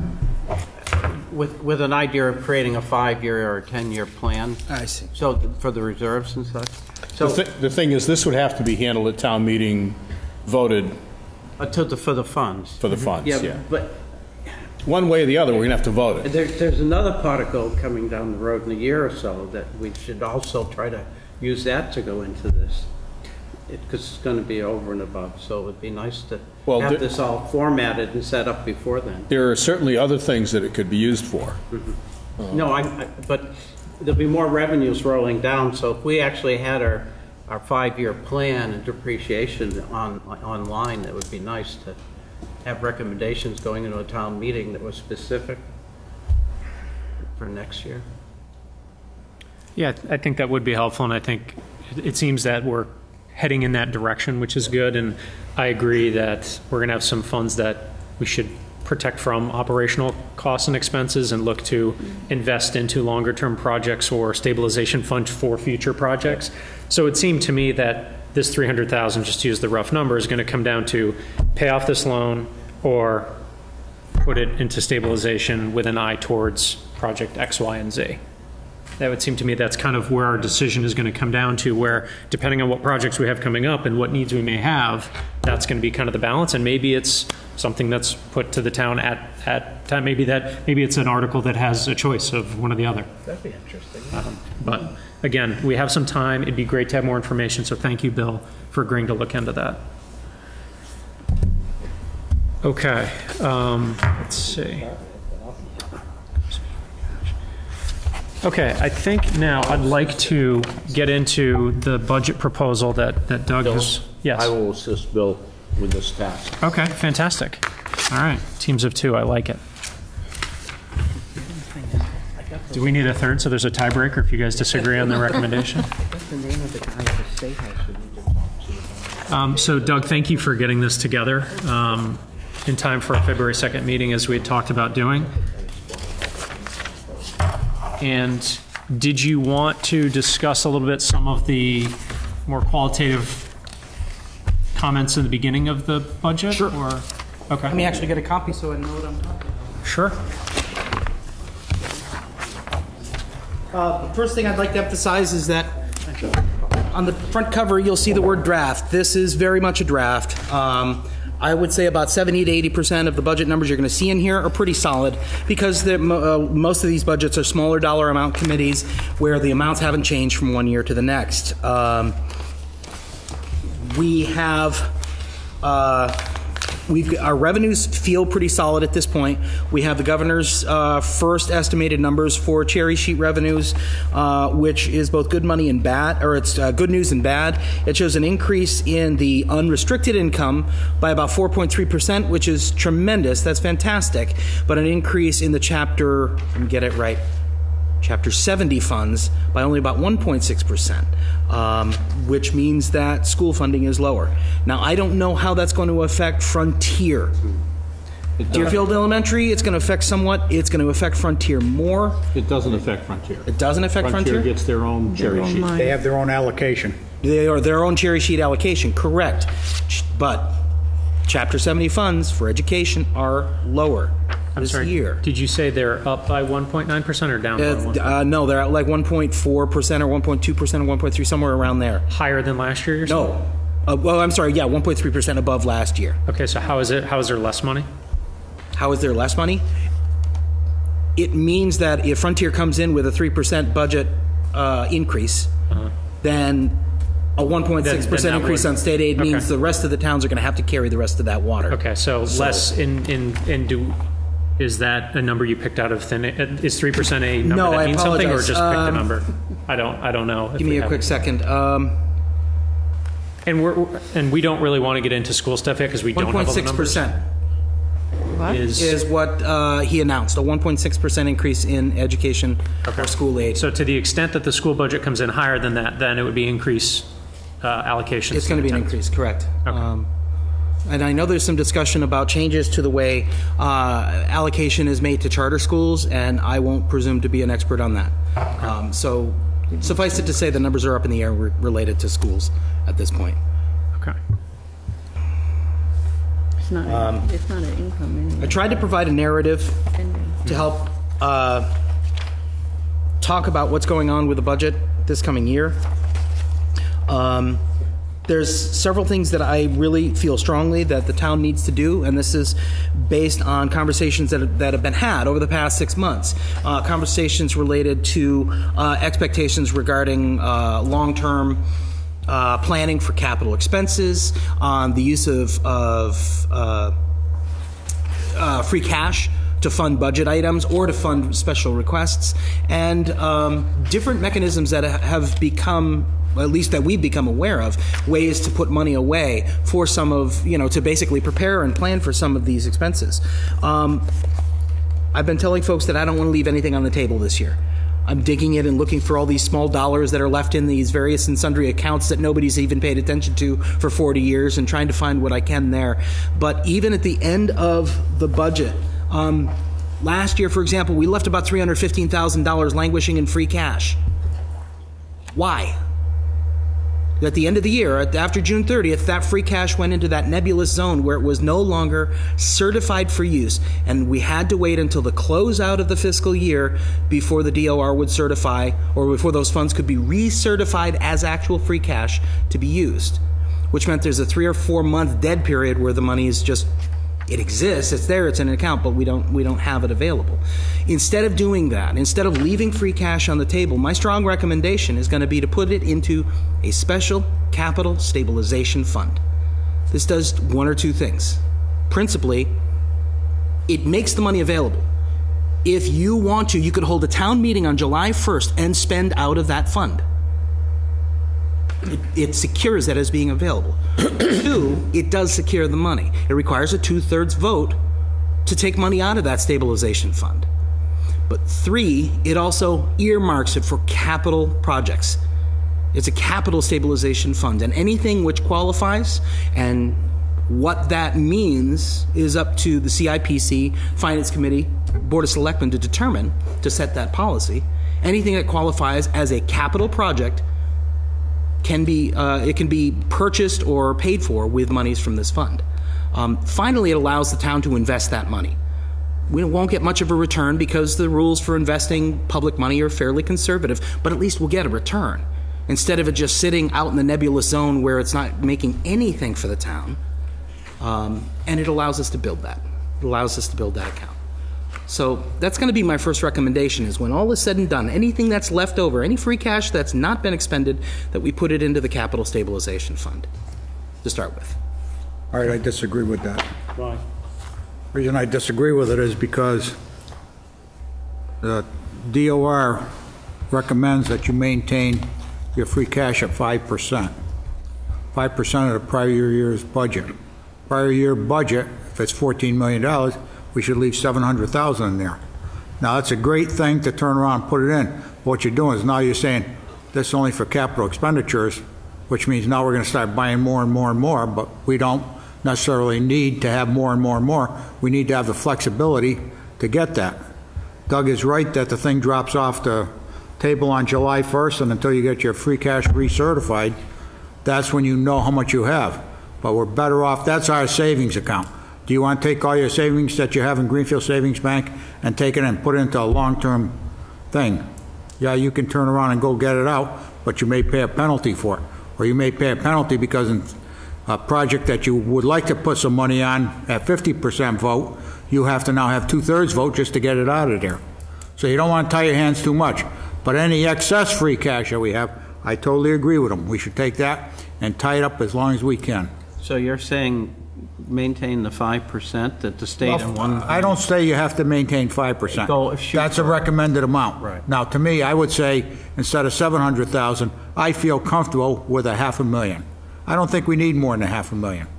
with, with an idea of creating a five-year or a ten-year plan.
I see.
So, for the reserves and such. So,
the, th- the thing is, this would have to be handled at town meeting, voted
uh, to the, for the funds.
for the funds, yeah.
Yeah, but
One way or the other, we're going to have to vote it.
There, there's another particle coming down the road in a year or so that we should also try to use that to go into this. Because it's going to be over and above, so it would be nice to
Well,
have
there-
this all formatted and set up before then.
There are certainly other things that it could be used for.
No, I, I- but there'll be more revenues rolling down, so if we actually had our, our five-year plan and depreciation on, online, it would be nice to have recommendations going into a town meeting that was specific for next year.
Yeah, I think that would be helpful, and I think it- it seems that we're heading in that direction, which is good, and I agree that we're going to have some funds that we should protect from operational costs and expenses and look to invest into longer-term projects or stabilization fund for future projects. So it seemed to me that this three hundred thousand, just to use the rough number, is going to come down to pay off this loan or put it into stabilization with an eye towards project X, Y, and Z. That would seem to me that's kind of where our decision is going to come down to, where depending on what projects we have coming up and what needs we may have, that's going to be kind of the balance. And maybe it's something that's put to the town at, at time. Maybe that, maybe it's an article that has a choice of one or the other.
That'd be interesting.
Um, But again, we have some time. It'd be great to have more information. So thank you, Bill, for agreeing to look into that. Okay, um, let's see. Okay, I think now I'd like to get into the budget proposal that, that Doug has. Yes.
I will assist Bill with this task.
Okay, fantastic. All right, teams of two, I like it. Do we need a third, so there's a tiebreaker if you guys disagree on the recommendation?
What's the name of the guy at the State House we need to talk to?
Um, so Doug, thank you for getting this together um, in time for our February second meeting, as we had talked about doing. And did you want to discuss a little bit some of the more qualitative comments in the beginning of the budget?
Sure.
Or, okay.
Let me actually get a copy so I know what I'm talking about.
Sure.
Uh, the first thing I'd like to emphasize is that on the front cover, you'll see the word draft. This is very much a draft. Um, I would say about seventy to eighty percent of the budget numbers you're going to see in here are pretty solid, because the, uh, most of these budgets are smaller dollar amount committees where the amounts haven't changed from one year to the next. Um, we have... Uh, We've, our revenues feel pretty solid at this point. We have the governor's uh, first estimated numbers for cherry sheet revenues, uh, which is both good money and bad, or it's uh, good news and bad. It shows an increase in the unrestricted income by about four point three percent, which is tremendous. That's fantastic. But an increase in the chapter, let me get it right, Chapter seventy funds by only about one point six percent, um, which means that school funding is lower. Now, I don't know how that's going to affect Frontier. Deerfield Elementary, it's going to affect somewhat. It's going to affect Frontier more.
It doesn't affect Frontier.
It doesn't affect Frontier?
Frontier gets their own cherry sheet.
They have their own allocation.
They are their own cherry sheet allocation, correct. Ch- But Chapter seventy funds for education are lower
I'm
this
sorry,
year.
did you say they're up by one point nine percent or down by
Uh,
one?
uh, no, they're at like one point four percent or one point two percent or one point three, somewhere around there.
Higher than last year, you're saying?
No. Uh, well, I'm sorry, yeah, one point three percent above last year.
Okay, so how is it, how is there less money?
How is there less money? It means that if Frontier comes in with a three percent budget uh, increase,
Uh-huh.
then a one point six
Then- then
percent
that
increase
would-
on state aid means
okay.
the rest of the towns are going to have to carry the rest of that water.
Okay, so less in, in, in do, is that a number you picked out of thin, is three percent a number
No,
that
I
means something, or
apologize.
just picked a
Um,
number? I don't, I don't know. if
Give me
we
a
have-
quick second. Um,
And we're, and we don't really want to get into school stuff yet because we don't have all the numbers.
one point six percent
What?
Is,
is what uh, he announced, a one point six percent increase in education or school aid.
so to the extent that the school budget comes in higher than that, then it would be increase uh, allocations.
It's going to be an
towns.
increase, correct. Um, and I know there's some discussion about changes to the way uh, allocation is made to charter schools, and I won't presume to be an expert on that. Um, so suffice it to say the numbers are up in the air re- related to schools at this point.
Okay.
It's not, it's not an income
I
anyway.
tried to provide a narrative
Spending.
to help uh, talk about what's going on with the budget this coming year. Um, there's several things that I really feel strongly that the town needs to do, and this is based on conversations that, that have been had over the past six months. Uh, conversations related to uh, expectations regarding uh, long-term uh, planning for capital expenses, on the use of, of uh, uh, free cash to fund budget items or to fund special requests, and um, different mechanisms that have become, at least that we've become aware of, ways to put money away for some of, you know, to basically prepare and plan for some of these expenses. Um, I've been telling folks that I don't want to leave anything on the table this year. I'm digging it and looking for all these small dollars that are left in these various and sundry accounts that nobody's even paid attention to for forty years and trying to find what I can there. But even at the end of the budget, um, last year, for example, we left about three hundred fifteen thousand dollars languishing in free cash. Why? At the end of the year, after June thirtieth, that free cash went into that nebulous zone where it was no longer certified for use, and we had to wait until the closeout of the fiscal year before the D O R would certify, or before those funds could be recertified as actual free cash to be used, which meant there's a three or four month dead period where the money is just, it exists, it's there, it's in an account, but we don't we don't have it available. Instead of doing that, instead of leaving free cash on the table, my strong recommendation is going to be to put it into a special capital stabilization fund. This does one or two things. Principally, it makes the money available. If you want to, you could hold a town meeting on July first and spend out of that fund. It, it secures that as being available. Two, it does secure the money. It requires a two-thirds vote to take money out of that stabilization fund. But three, it also earmarks it for capital projects. It's a capital stabilization fund, and anything which qualifies, and what that means is up to the C I P C, Finance Committee, Board of Selectmen to determine, to set that policy. Anything that qualifies as a capital project can be, uh, it can be purchased or paid for with monies from this fund. Um, finally, it allows the town to invest that money. We won't get much of a return because the rules for investing public money are fairly conservative, but at least we'll get a return. Instead of it just sitting out in the nebulous zone where it's not making anything for the town. Um, and it allows us to build that. It allows us to build that account. So that's going to be my first recommendation, is when all is said and done, anything that's left over, any free cash that's not been expended, that we put it into the capital stabilization fund to start with.
All right, I disagree with that.
Why?
The reason I disagree with it is because the D O R recommends that you maintain your free cash at five percent. five percent of the prior year's budget. Prior year budget, if it's fourteen million dollars, we should leave seven hundred thousand dollars in there. Now, that's a great thing to turn around and put it in. What you're doing is now you're saying this is only for capital expenditures, which means now we're going to start buying more and more and more, but we don't necessarily need to have more and more and more. We need to have the flexibility to get that. Doug is right that the thing drops off the table on July first, and until you get your free cash recertified, that's when you know how much you have. But we're better off, that's our savings account. Do you want to take all your savings that you have in Greenfield Savings Bank and take it and put it into a long-term thing? Yeah, you can turn around and go get it out, but you may pay a penalty for it. Or you may pay a penalty because in a project that you would like to put some money on at fifty percent vote, you have to now have two-thirds vote just to get it out of there. So you don't want to tie your hands too much. But any excess free cash that we have, I totally agree with them. We should take that and tie it up as long as we can.
So you're saying maintain the five percent that the state and one...
I don't say you have to maintain five percent.
Go- shoot
That's a
for it.
recommended amount.
Right.
Now, to me, I would say, instead of seven hundred thousand, I feel comfortable with a half a million. I don't think we need more than a half a million.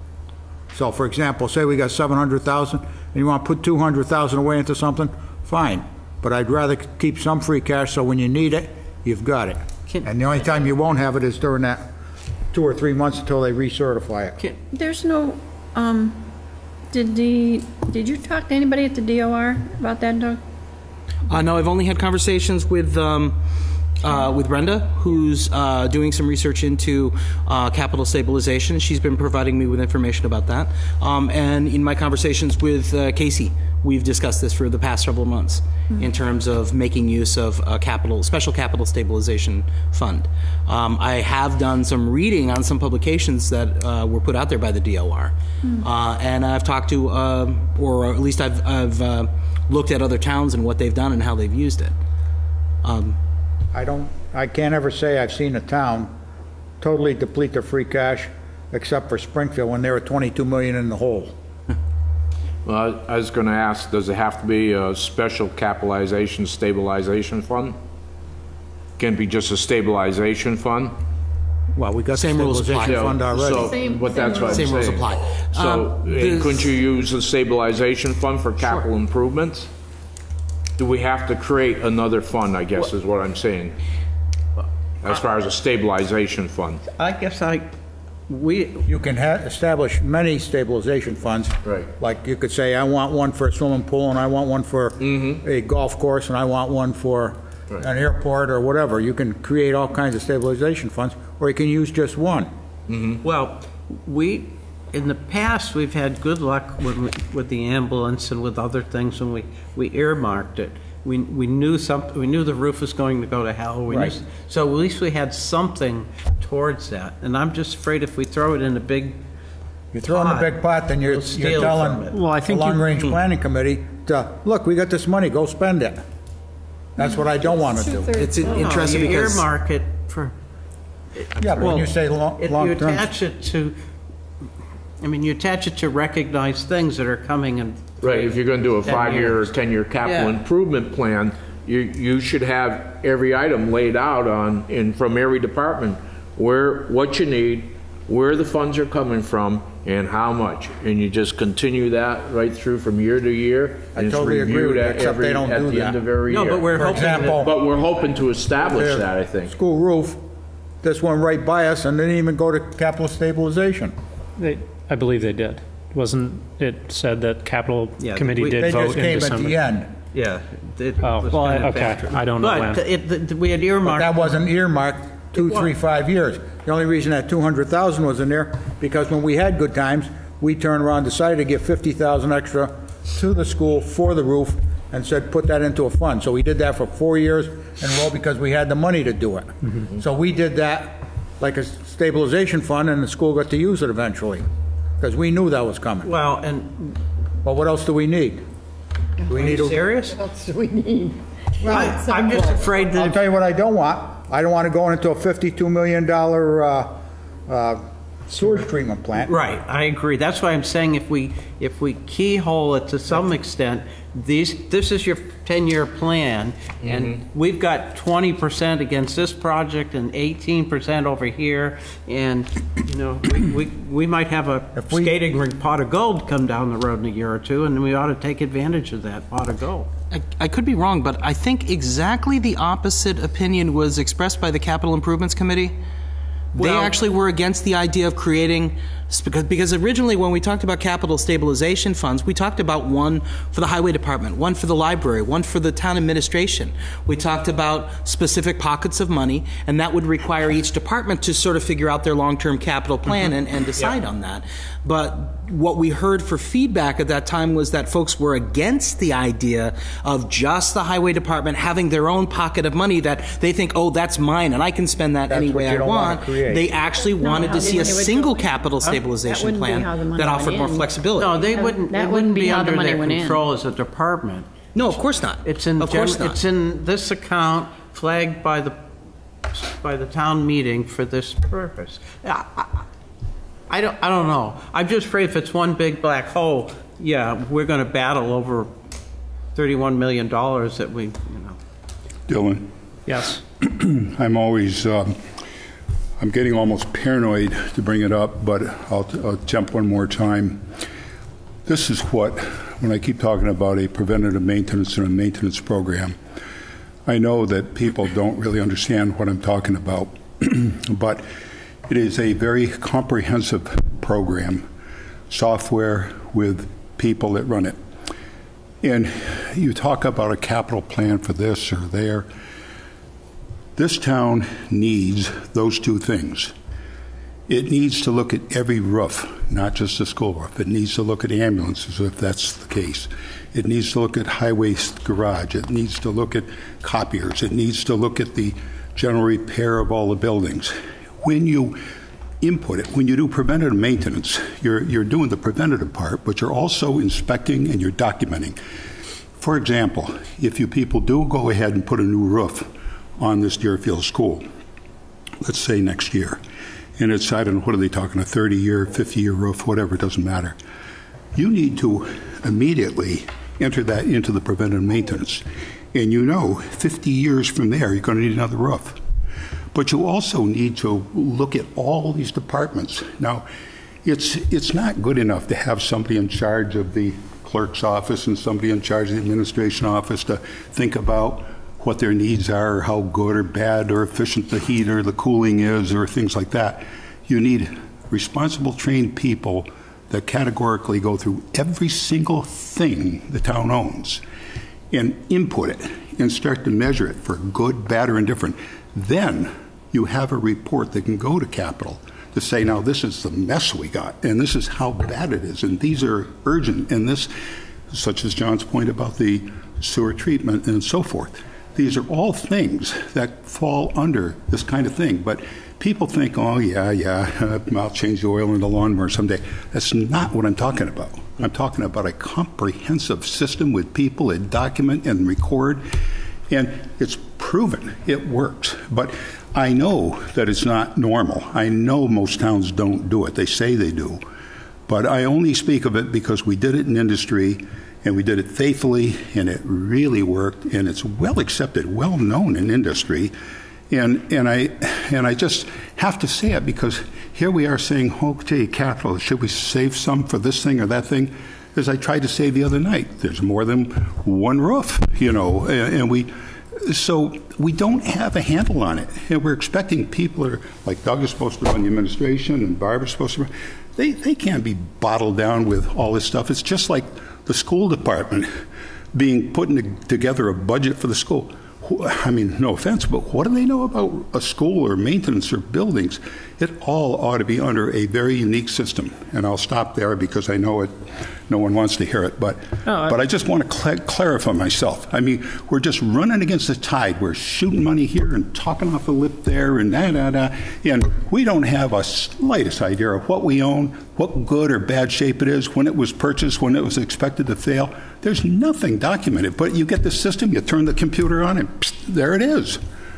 So, for example, say we got seven hundred thousand, and you want to put two hundred thousand away into something, fine. But I'd rather keep some free cash so when you need it, you've got it.
Can-
And the only time you won't have it is during that two or three months until they recertify it.
Can-
There's no, um, did the, did you talk to anybody at the D O R about that, Doug?
Uh, no, I've only had conversations with um, uh, with Brenda, who's uh, doing some research into uh, capital stabilization. She's been providing me with information about that. Um, and in my conversations with uh, Casey, we've discussed this for the past several months in terms of making use of a capital, special capital stabilization fund. Um, I have done some reading on some publications that uh, were put out there by the D O R. Uh, and I've talked to, uh, or at least I've, I've uh, looked at other towns and what they've done and how they've used it. Um,
I don't, I can't ever say I've seen a town totally deplete their free cash, except for Springfield, when they were twenty-two million in the hole.
Well, I was going to ask, does it have to be a special capitalization stabilization fund? Can it be just a stabilization fund?
Well, we got the
Same rules
stabilization
apply.
fund already.
So,
Same-
but that's what I'm
Same rules
saying.
apply.
So,
Um,
eh,
the-
couldn't you use the stabilization fund for capital improvements? Do we have to create another fund, I guess, is what I'm saying, as far as a stabilization fund?
I guess I, we,
You can ha- establish many stabilization funds.
Right.
Like you could say, I want one for a swimming pool, and I want one for a golf course, and I want one for
Right.
an airport or whatever. You can create all kinds of stabilization funds, or you can use just one.
well, we, in the past, we've had good luck when we, with the ambulance and with other things when we, we earmarked it. We, we knew some, we knew the roof was going to go to hell. We knew-
Right.
So at least we had something towards that. And I'm just afraid if we throw it in a big,
You throw in a
pot,
big pot, then you're,
we'll
you're
steal
telling
from it.
Well, I think
the
you-
long-range planning committee to, look, we got this money, go spend it. That's what I don't want to do.
Two-thirds
It's
vote.
interesting
you
because
earmark it for,
Yeah, but when
well,
you say long,
if you
long-term,
attach it to, I mean, you attach it to recognized things that are coming and.
Right, if you're going to do a
ten
five-year or
years.
ten-year capital
Yeah.
improvement plan, you, you should have every item laid out on, in, from every department, where, what you need, where the funds are coming from, and how much. And you just continue that right through from year to year.
I
and it's
totally agree
reviewed
with you,
at
except
every-
they don't do
At the
that.
end of every
No,
year.
but we're
For
hoping that.
example,
But we're hoping to establish
their
that, I think.
school roof, this went right by us and didn't even go to capital stabilization.
They, I believe they did. Wasn't it said that capital
Yeah,
committee
we-
did
They
vote
just
in
came at
December?
the end.
Yeah. it
Oh,
was
well,
kind of
okay.
bad.
I don't know
But
when.
it, the- we had earmarked.
That wasn't earmarked two,
It was.
three, five years. The only reason that two hundred thousand was in there, because when we had good times, we turned around, and decided to give fifty thousand extra to the school for the roof, and said, put that into a fund. So we did that for four years in a row because we had the money to do it. So we did that like a stabilization fund, and the school got to use it eventually, because we knew that was coming.
Well, and
But what else do we need? Do we
are
need
you
a-
serious?
What else do we need?
I, I'm just afraid
I'll
that if
tell you what I don't want. I don't want to go into a fifty-two million dollar uh, uh, sewage treatment plant.
Right, I agree. That's why I'm saying if we, if we keyhole it to some extent, these, this is your ten-year plan, and we've got twenty percent against this project and eighteen percent over here, and, you know, we, we, we might have a
If we-
skating rink pot of gold come down the road in a year or two, and we ought to take advantage of that pot of gold.
I, I could be wrong, but I think exactly the opposite opinion was expressed by the Capital Improvements Committee. They
Well-
actually were against the idea of creating It's because, because originally when we talked about capital stabilization funds, we talked about one for the highway department, one for the library, one for the town administration. We talked about specific pockets of money, and that would require each department to sort of figure out their long-term capital plan mm-hmm. and, and decide yeah. on that. But what we heard for feedback at that time was that folks were against the idea of just the highway department having their own pocket of money that they think, oh, that's mine and I can spend that
That's
any way I want. They actually
No,
wanted
how
to see a
they would
single
go-
capital
That
stabilization
wouldn't be
plan
how the money
that
went
offered more
in.
flexibility.
No, they
That-
wouldn't,
that
it
wouldn't
wouldn't
be
be
how the
under
money
their
went in.
control as a department.
No, of course not.
It's in,
of course
gen-
not.
it's in this account flagged by the, by the town meeting for this purpose. I, I, I don't, I don't know. I'm just afraid if it's one big black hole, yeah, we're going to battle over thirty-one million dollars that we, you know.
Dylan,
Yes.
I'm always, um, I'm getting almost paranoid to bring it up, but I'll, I'll jump one more time. This is what, when I keep talking about a preventative maintenance and a maintenance program, I know that people don't really understand what I'm talking about, but it is a very comprehensive program, software with people that run it. And you talk about a capital plan for this or there. This town needs those two things. It needs to look at every roof, not just the school roof. It needs to look at ambulances, if that's the case. It needs to look at highway garage. It needs to look at copiers. It needs to look at the general repair of all the buildings. When you input it, when you do preventative maintenance, you're, you're doing the preventative part, but you're also inspecting and you're documenting. For example, if you people do go ahead and put a new roof on this Deerfield school, let's say next year, and it's, I don't know, what are they talking, a thirty-year, fifty-year roof, whatever, it doesn't matter. You need to immediately enter that into the preventative maintenance. And you know, fifty years from there, you're going to need another roof. But you also need to look at all these departments. Now, it's, it's not good enough to have somebody in charge of the clerk's office and somebody in charge of the administration office to think about what their needs are, or how good or bad or efficient the heat or the cooling is, or things like that. You need responsible, trained people that categorically go through every single thing the town owns and input it and start to measure it for good, bad, or indifferent. Then you have a report that can go to capital to say, now this is the mess we got, and this is how bad it is, and these are urgent, and this, such as John's point about the sewer treatment and so forth. These are all things that fall under this kind of thing. But people think, oh, yeah, yeah, I'll change the oil in the lawnmower someday. That's not what I'm talking about. I'm talking about a comprehensive system with people that document and record. And it's proven it works. But I know that it's not normal. I know most towns don't do it. They say they do. But I only speak of it because we did it in industry, and we did it faithfully, and it really worked, and it's well accepted, well known in industry. And and I and I just have to say it because here we are saying, okay, capital, should we save some for this thing or that thing? As I tried to say the other night, there's more than one roof, you know, and, and we, so we don't have a handle on it. And we're expecting people that are, like Doug is supposed to run the administration and Barbara's supposed to run, they, they can't be bottled down with all this stuff. It's just like the school department being putting together a budget for the school. I mean, no offense, but what do they know about a school or maintenance or buildings? It all ought to be under a very unique system. And I'll stop there because I know it. No one wants to hear it, but no, I, but I just want to cl- clarify myself. I mean, we're just running against the tide. We're shooting money here and talking off the lip there and da da da, and we don't have a slightest idea of what we own, what good or bad shape it is, when it was purchased, when it was expected to fail. There's nothing documented. But you get the system, you turn the computer on, and psst, there it is.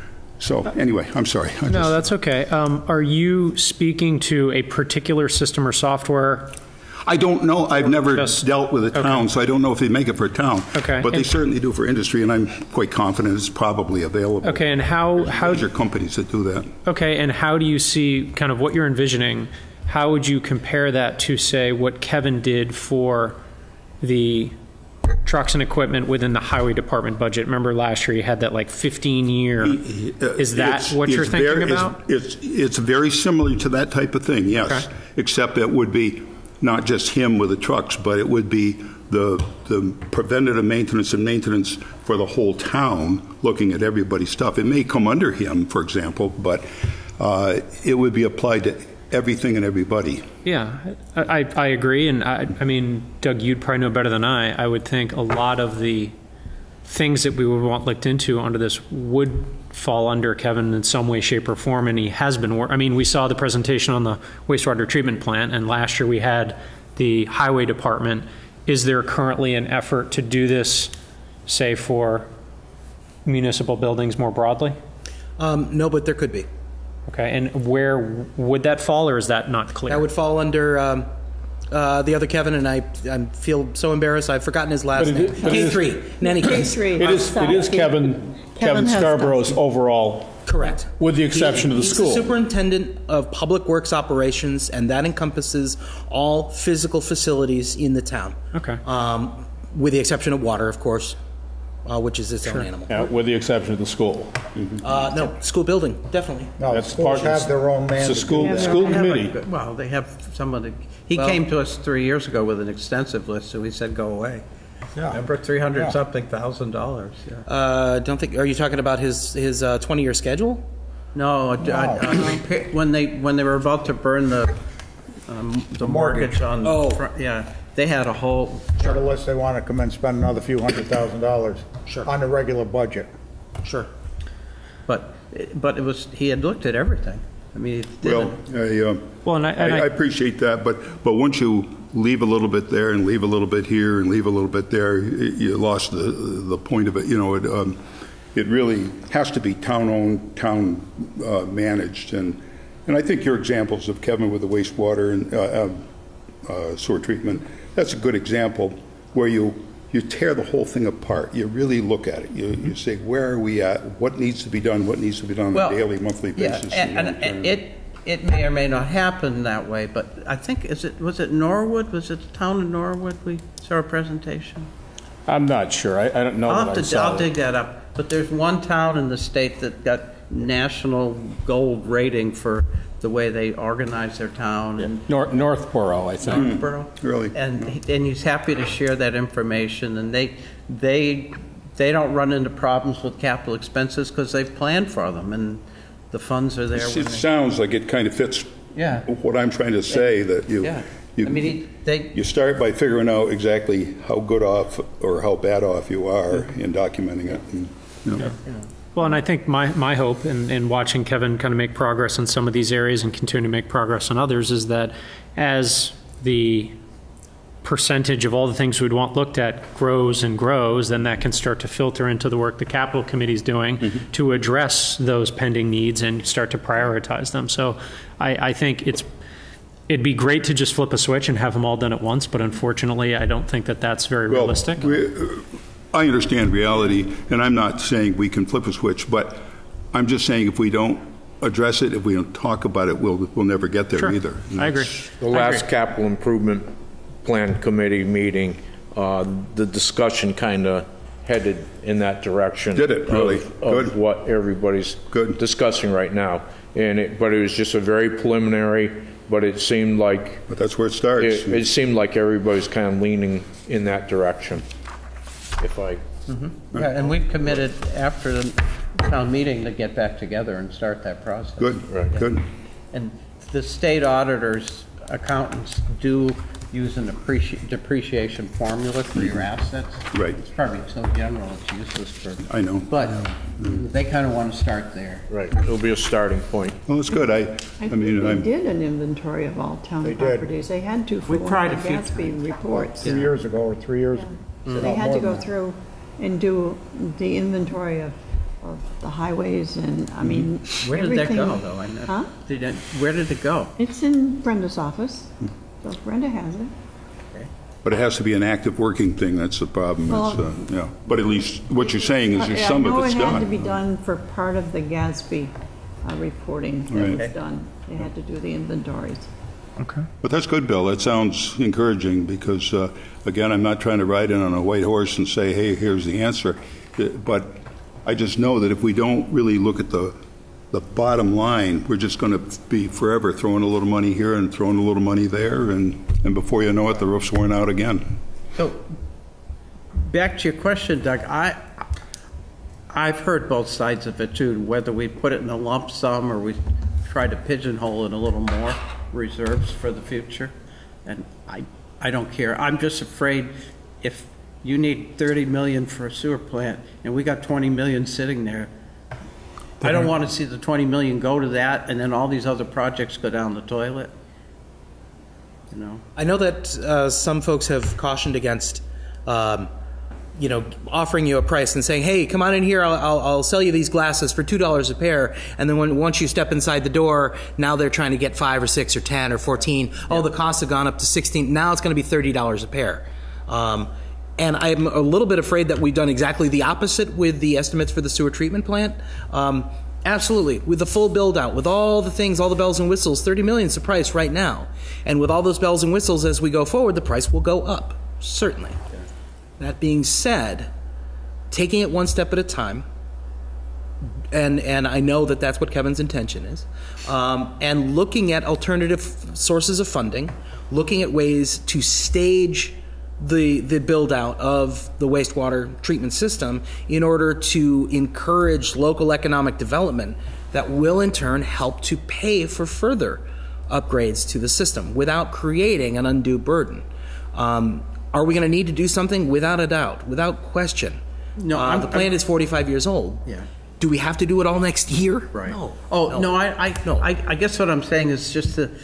So anyway, I'm sorry. I
no,
just,
that's okay. Um, are you speaking to a particular system or software?
I don't know. I've never
Just,
dealt with a town,
okay.
so I don't know if they make it for a town.
Okay.
But they
and,
certainly do for industry, and I'm quite confident it's probably available.
Okay, and how...
There's
how
major companies that do that.
Okay, and how do you see kind of what you're envisioning? How would you compare that to, say, what Kevin did for the trucks and equipment within the highway department budget? Remember last year you had that like fifteen year. Is that
It's-
what you're
it's
thinking
very,
about?
It's, it's it's very similar to that type of thing, yes.
Okay.
except it would be not just him with the trucks, but it would be the the preventative maintenance and maintenance for the whole town, looking at everybody's stuff. It may come under him, for example, but uh, it would be applied to everything and everybody.
Yeah, I, I agree. And I, I mean, Doug, you'd probably know better than I. I would think a lot of the things that we would want looked into under this would fall under Kevin in some way, shape, or form. And he has been, wor- I mean, we saw the presentation on the wastewater treatment plant, and last year we had the highway department. Is there currently an effort to do this, say, for municipal buildings more broadly?
Um, no, but there could be.
Okay, and where would that fall, or is that not clear?
That would fall under um, uh, the other Kevin, and I, I feel so embarrassed. I've forgotten his last
But it
name.
is- but it
K
is-
three. In any case,
Three.
It is, it is Kevin, Kevin
has
Scarborough's
stuff.
overall,
correct.
with the exception of the
He's
school.
superintendent of public works operations, and that encompasses all physical facilities in the town.
Okay.
Um, with the exception of water, of course, uh, which is its own animal.
Yeah, with the exception of the school.
Uh, no, school building, definitely.
No,
That's
schools
part-
have their own man.
It's a
to do
school,
that.
school
They have a
committee.
good- Well, they have somebody, he
Well-
came to us three years ago with an extensive list, so we said, go away.
Yeah.
Remember, three
Yeah.
hundred something thousand dollars, yeah.
Uh, don't think. Are you talking about his his uh, twenty year schedule?
No, I- I- I repair- when they, when they were about to burn the, um, the mortgage on,
Oh.
the front- yeah, they had a whole,
Got a list, they want to come in and spend another few hundred thousand dollars
Sure.
on the regular budget.
Sure.
but, but it was, he had looked at everything. I mean, he
Well,
didn't,
I, uh,
Well, and I, and
I,
I,
I appreciate that, but but once you leave a little bit there and leave a little bit here and leave a little bit there, you you lost the the point of it. You know, it um, it really has to be town owned, town uh, managed, and and I think your examples of Kevin with the wastewater and uh, um, uh, sewer treatment, that's a good example where you you tear the whole thing apart. You really look at it. You you say, where are we at? What needs to be done? What needs to be done on
well,
a daily, monthly
yeah,
basis?
and,
you know,
and
and-
it, it may or may not happen that way, but I think, is it, was it Norwood? Was it the town of Norwood we saw a presentation?
I'm not sure. I, I don't know
I'll
that I
have to,
saw
I'll
it.
dig that up. But there's one town in the state that got national gold rating for the way they organize their town and
North, Northborough, I think.
Northborough.
Really?
And, he- and he's happy to share that information, and they, they, they don't run into problems with capital expenses because they've planned for them, and the funds are there
It
when they.
sounds like it kind of fits
Yeah.
what I'm trying to say, that you,
Yeah.
you,
I mean, he- they-
you start by figuring out exactly how good off or how bad off you are in documenting it. And, you know.
well, and I think my, my hope in, in watching Kevin kind of make progress in some of these areas and continue to make progress in others is that as the percentage of all the things we'd want looked at grows and grows, then that can start to filter into the work the capital committee is doing
Mm-hmm.
to address those pending needs and start to prioritize them. So I, I think it's it'd be great to just flip a switch and have them all done at once, but unfortunately, I don't think that that's very
Well,
realistic.
we- I understand reality, and I'm not saying we can flip a switch, but I'm just saying if we don't address it, if we don't talk about it, we'll, we'll never get there
Sure.
either. And
I agree.
that's-
The last capital improvement plan committee meeting, uh, the discussion kind of headed in that direction.
Did it, really?
of-
Good.
Of what everybody's
Good.
discussing right now. And it, but it was just a very preliminary, but it seemed like,
But that's where it starts.
it, it seemed like everybody's kind of leaning in that direction. If I,
Yeah, and we've committed after the town meeting to get back together and start that process.
Good,
Right.
good.
And the state auditors, accountants do use an appreci- depreciation formula for your assets.
Right.
It's probably so general, it's useless for.
I know.
But they kind of want to start there.
right, it'll be a starting point.
Well, it's good. I,
I
I
think
mean,
they
I'm,
did an inventory of all town
They did.
properties. They had to for
We
one
tried
of
a
the
few
Gatsby reports.
Two years ago or three years.
So they had to go through and do the inventory of, of the highways and, I mean,
Where did that
everything.
go, though? I know.
Huh?
Did it, where did it go?
It's in Brenda's office. So Brenda has it.
but it has to be an active working thing. That's the problem. It's,
Well-
uh, yeah. But at least what you're saying is there's
I
some of
know
it's
it had to
done.
be done for part of the Gatsby uh, reporting
Right.
that was done. They had to do the inventories.
Okay.
But that's good, Bill. That sounds encouraging because, uh, again, I'm not trying to ride in on a white horse and say, hey, here's the answer. Uh, But I just know that if we don't really look at the the bottom line, we're just going to be forever throwing a little money here and throwing a little money there, and, and before you know it, the roof's worn out again.
So, back to your question, Doug, I, I've heard both sides of it too, whether we put it in a lump sum or we try to pigeonhole it a little more, reserves for the future, and I, I don't care. I'm just afraid if you need thirty million dollars for a sewer plant and we got twenty million dollars sitting there, I don't want to see the twenty million dollars go to that and then all these other projects go down the toilet. You know?
I know that uh, some folks have cautioned against, um, you know, offering you a price and saying, "Hey, come on in here. I'll, I'll, I'll sell you these glasses for two dollars a pair." And then when once you step inside the door, now they're trying to get five or six or ten or fourteen. Yeah. Oh, the costs have gone up to sixteen. Now it's going to be thirty dollars a pair. Um, And I'm a little bit afraid that we've done exactly the opposite with the estimates for the sewer treatment plant. Um, absolutely, with the full build out, with all the things, all the bells and whistles, thirty million dollars is the price right now. And with all those bells and whistles as we go forward, the price will go up, certainly. Okay. That being said, taking it one step at a time, and and I know that that's what Kevin's intention is, um, and looking at alternative sources of funding, looking at ways to stage the the build out of the wastewater treatment system in order to encourage local economic development that will in turn help to pay for further upgrades to the system without creating an undue burden. Um, are we going to need to do something? Without a doubt, without question. No, uh, the plant I'm, is forty-five years old. Yeah. Do we have to do it all next year?
Right.
No.
Oh no, no I I, no. I I guess what I'm saying is just the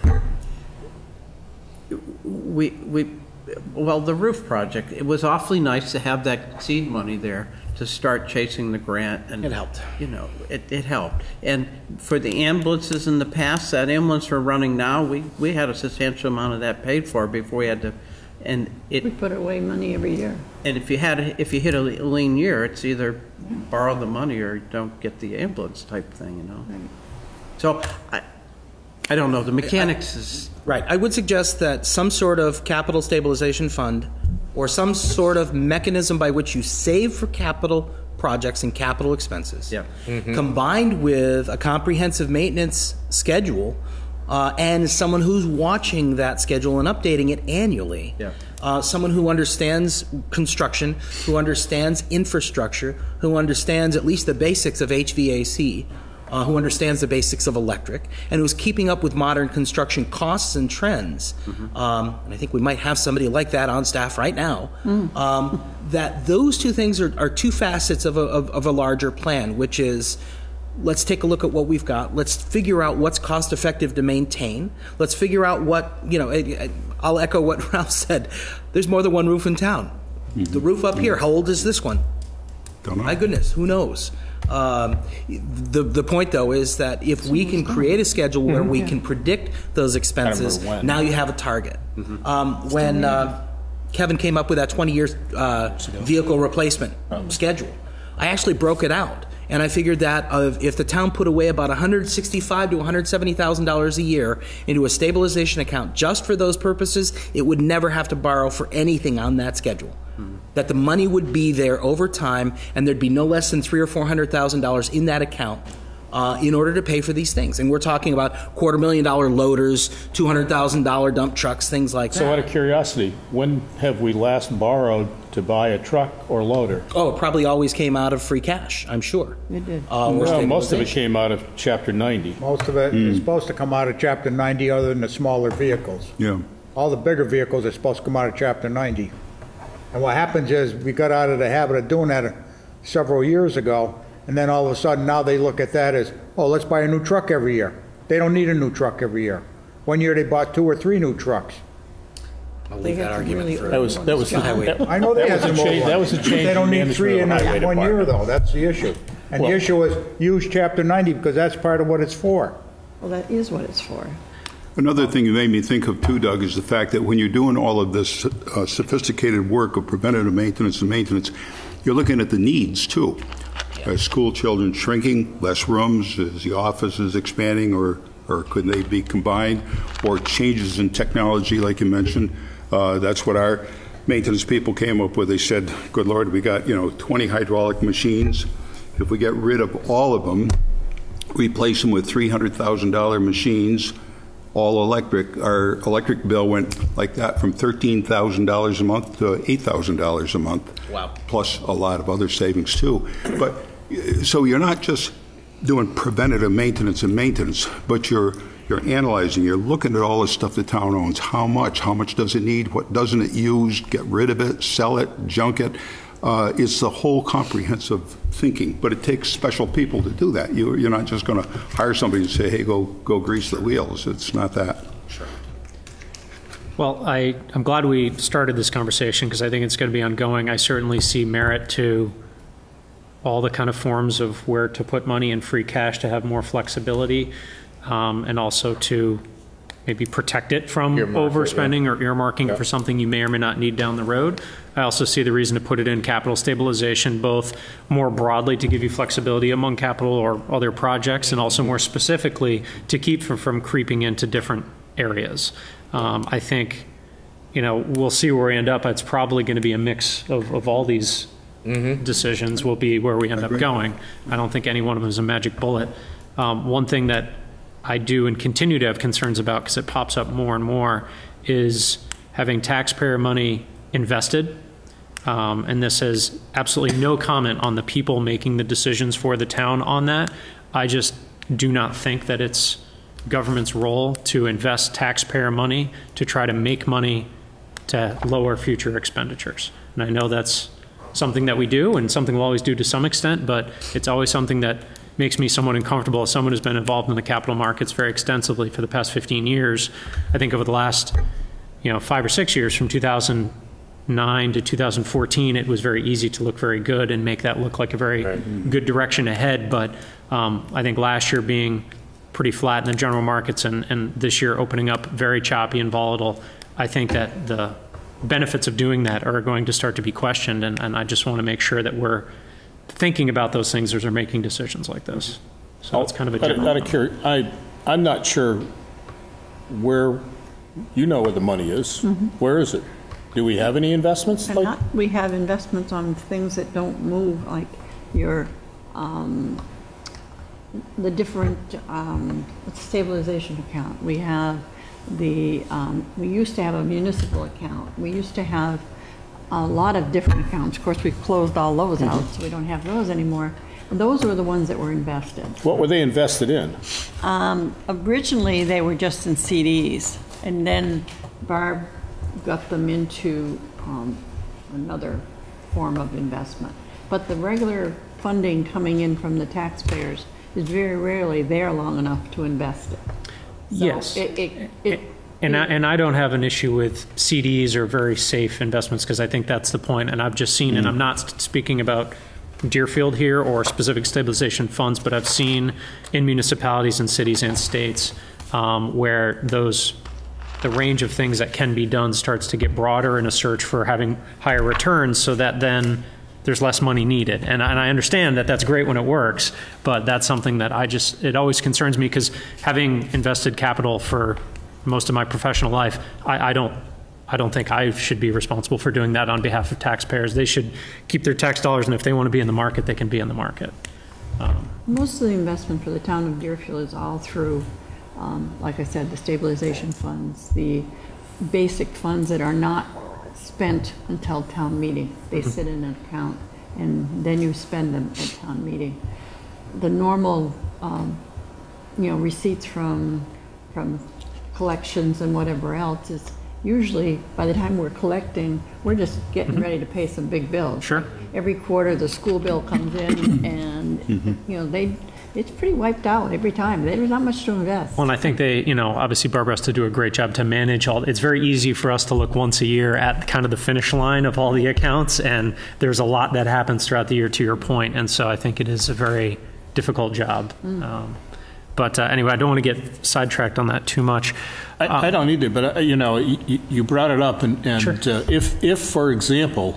we we. Well, the roof project, it was awfully nice to have that seed money there to start chasing the grant. And
it helped.
You know, it, it helped. And for the ambulances in the past, that ambulance we're running now, we, we had a substantial amount of that paid for before we had to, and it...
We put away money every year.
And if you had, a, if you hit a lean year, it's either borrow the money or don't get the ambulance type thing, you know. Right. So, I, I don't know, the mechanics is...
Right. I would suggest that some sort of capital stabilization fund or some sort of mechanism by which you save for capital projects and capital expenses, yeah. mm-hmm. combined with a comprehensive maintenance schedule uh, and someone who's watching that schedule and updating it annually, yeah. uh, someone who understands construction, who understands infrastructure, who understands at least the basics of H V A C, Uh, who understands the basics of electric, and who's keeping up with modern construction costs and trends. Mm-hmm. Um, and I think we might have somebody like that on staff right now. Mm. Um, that those two things are, are two facets of a, of, of a larger plan, which is let's take a look at what we've got. Let's figure out what's cost effective to maintain. Let's figure out what, you know, I'll echo what Ralph said. There's more than one roof in town. Mm-hmm. The roof up here, how old is this one?
Don't know.
My goodness, who knows? Um, the the point though is that if we can create a schedule where mm-hmm. we can predict those expenses, now you have a target. Mm-hmm. Um, when uh, Kevin came up with that twenty year uh, vehicle replacement um. schedule, I actually broke it out, and I figured that uh, if the town put away about one hundred sixty-five to one hundred seventy thousand dollars a year into a stabilization account just for those purposes, it would never have to borrow for anything on that schedule. Mm-hmm. That the money would be there over time, and there'd be no less than three or four hundred thousand dollars in that account uh, in order to pay for these things. And we're talking about quarter million dollar loaders, two hundred thousand dollar dump trucks, things like
so
that.
So, out of curiosity, when have we last borrowed to buy a truck or loader?
Oh, it probably always came out of free cash. I'm sure.
It did.
Uh, well, most of it came out of Chapter ninety.
Most of it mm. is supposed to come out of Chapter ninety, other than the smaller vehicles.
Yeah.
All the bigger vehicles are supposed to come out of Chapter ninety. And what happens is we got out of the habit of doing that several years ago, and then all of a sudden now they look at that as, oh, let's buy a new truck every year. They don't need a new truck every year. One year they bought two or three new trucks.
I'll leave that argument really for
that was that was the highway.
I know they
that
had
was a change. That was a change.
They don't need three in
one
one year though. That's the issue. And well, the issue is use Chapter ninety because that's part of what it's for.
Well, that is what it's for.
Another thing you made me think of, too, Doug, is the fact that when you're doing all of this uh, sophisticated work of preventative maintenance and maintenance, you're looking at the needs, too. Yeah. Are school children shrinking, less rooms, is the office is expanding, or, or could they be combined, or changes in technology, like you mentioned. Uh, that's what our maintenance people came up with. They said, good Lord, we got, you know, twenty hydraulic machines. If we get rid of all of them, replace them with three hundred thousand dollar machines, all electric. Our electric bill went like that from thirteen thousand dollars a month to eight thousand dollars a month.
Wow.
Plus a lot of other savings too. But so you're not just doing preventative maintenance and maintenance, but you're you're analyzing, you're looking at all the stuff the town owns. How much? How much does it need? What doesn't it use? Get rid of it, sell it, junk it. Uh, it's the whole comprehensive thinking, but it takes special people to do that. You, you're not just going to hire somebody and say, hey, go go grease the wheels. It's not that.
Sure.
Well, I, I'm glad we started this conversation because I think it's going to be ongoing. I certainly see merit to all the kind of forms of where to put money in free cash to have more flexibility, um, and also to maybe protect it from
Earmark it,
overspending or earmarking it for something you may or may not need down the road. I also see the reason to put it in capital stabilization, both more broadly to give you flexibility among capital or other projects, and also more specifically to keep from, from creeping into different areas. Um, I think, you know, we'll see where we end up. It's probably going to be a mix of, of all these mm-hmm. decisions will be where we end up going. I don't think any one of them is a magic bullet. Um, one thing that I do and continue to have concerns about, because it pops up more and more, is having taxpayer money invested. Um, and this has absolutely no comment on the people making the decisions for the town on that. I just do not think that it's government's role to invest taxpayer money to try to make money to lower future expenditures. And I know that's something that we do and something we'll always do to some extent, but it's always something that makes me somewhat uncomfortable as someone who's been involved in the capital markets very extensively for the past fifteen years. I think over the last, you know, five or six years, from two thousand nine to two thousand fourteen, it was very easy to look very good and make that look like a very right. good direction ahead. But um, I think last year being pretty flat in the general markets and, and this year opening up very choppy and volatile, I think that the benefits of doing that are going to start to be questioned. And, and I just want to make sure that we're thinking about those things as we're making decisions like this. So it's kind of a general.
Out of curiosity, I, I'm not sure where, you know where the money is. Mm-hmm. Where is it? Do we have any investments?
Like? Not, we have investments on things that don't move, like your, um, the different um, stabilization account. We have the, um, we used to have a municipal account. We used to have a lot of different accounts. Of course, we've closed all those mm-hmm. out, so we don't have those anymore. And those were the ones that were invested.
What were they invested in?
Um, originally, they were just in C Ds, and then Barb got them into um, another form of investment. But the regular funding coming in from the taxpayers is very rarely there long enough to invest it. So
yes.
It, it, it,
And I, and I don't have an issue with C Ds or very safe investments, because I think that's the point. And I've just seen, mm. and I'm not speaking about Deerfield here or specific stabilization funds, but I've seen in municipalities and cities and states um, where those the range of things that can be done starts to get broader in a search for having higher returns, so that then there's less money needed. And, and I understand that that's great when it works, but that's something that I just, it always concerns me, because having invested capital for most of my professional life, I, I don't I don't think I should be responsible for doing that on behalf of taxpayers. They should keep their tax dollars, and if they want to be in the market, they can be in the market. Um,
Most of the investment for the town of Deerfield is all through, um, like I said, the stabilization funds, the basic funds that are not spent until town meeting. They mm-hmm. sit in an account, and then you spend them at town meeting. The normal, um, you know, receipts from from collections and whatever else is usually, by the time we're collecting, we're just getting mm-hmm. ready to pay some big bills.
Sure.
Every quarter the school bill comes in, and mm-hmm. you know, they it's pretty wiped out every time. There's not much to invest.
Well, and I think they, you know, obviously Barbara has to do a great job to manage all. It's very easy for us to look once a year at kind of the finish line of all the accounts, and there's a lot that happens throughout the year, to your point. And so I think it is a very difficult job. Mm. Um, But uh, anyway, I don't want to get sidetracked on that too much.
I, uh, I don't either, but, uh, you know, you, you brought it up, and, and
sure.
uh, if, if, for example,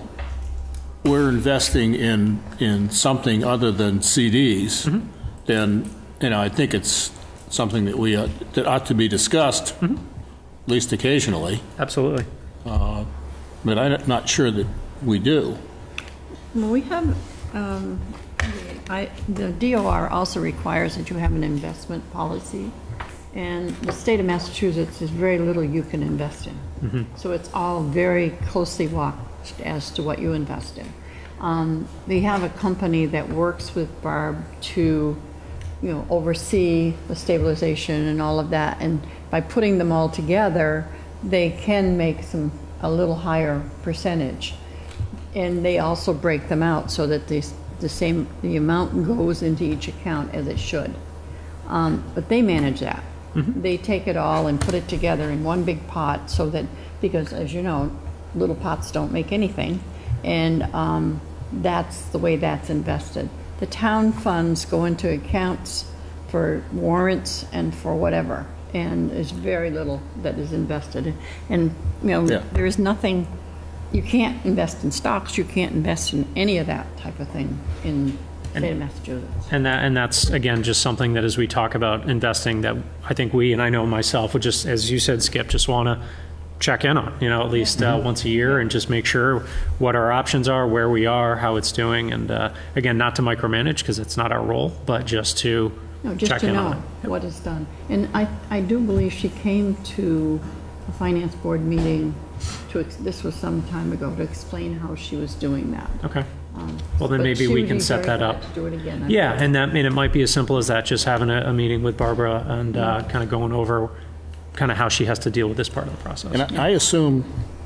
we're investing in, in something other than C Ds, mm-hmm. then, you know, I think it's something that we uh, that ought to be discussed, mm-hmm. at least occasionally.
Absolutely.
Uh, but I'm not sure that we do.
Well, we have um, I, the D O R also requires that you have an investment policy, and the state of Massachusetts is very little you can invest in. Mm-hmm. So it's all very closely watched as to what you invest in. Um, they have a company that works with Barb to, you know, oversee the stabilization and all of that, and by putting them all together, they can make some a little higher percentage. And they also break them out so that the, the same, the amount goes into each account as it should. Um, but they manage that. Mm-hmm. They take it all and put it together in one big pot so that, because as you know, little pots don't make anything. And um, that's the way that's invested. The town funds go into accounts for warrants and for whatever. And there's very little that is invested. And, you know,
Yeah.
there is nothing. You can't invest in stocks. You can't invest in any of that type of thing in the state of Massachusetts.
And that, and that's, again, just something that as we talk about investing, that I think we, and I know myself, would just, as you said, Skip, just want to check in on, you know, at least uh, once a year, and just make sure what our options are, where we are, how it's doing. And uh, again, not to micromanage, because it's not our role, but just to
No, just
check
to
in
know
on it.
what is done. And I, I do believe she came to a finance board meeting to, ex- this was some time ago, to explain how she was doing that.
Okay.
Um,
Well, then
but
maybe
she
we
would
can
be
set
very
that
glad
up.
to do it again. I
Yeah,
think.
and that, I mean, it might be as simple as that, just having a, a meeting with Barbara and uh, kind of going over kind of how she has to deal with this part of the process.
And I I assume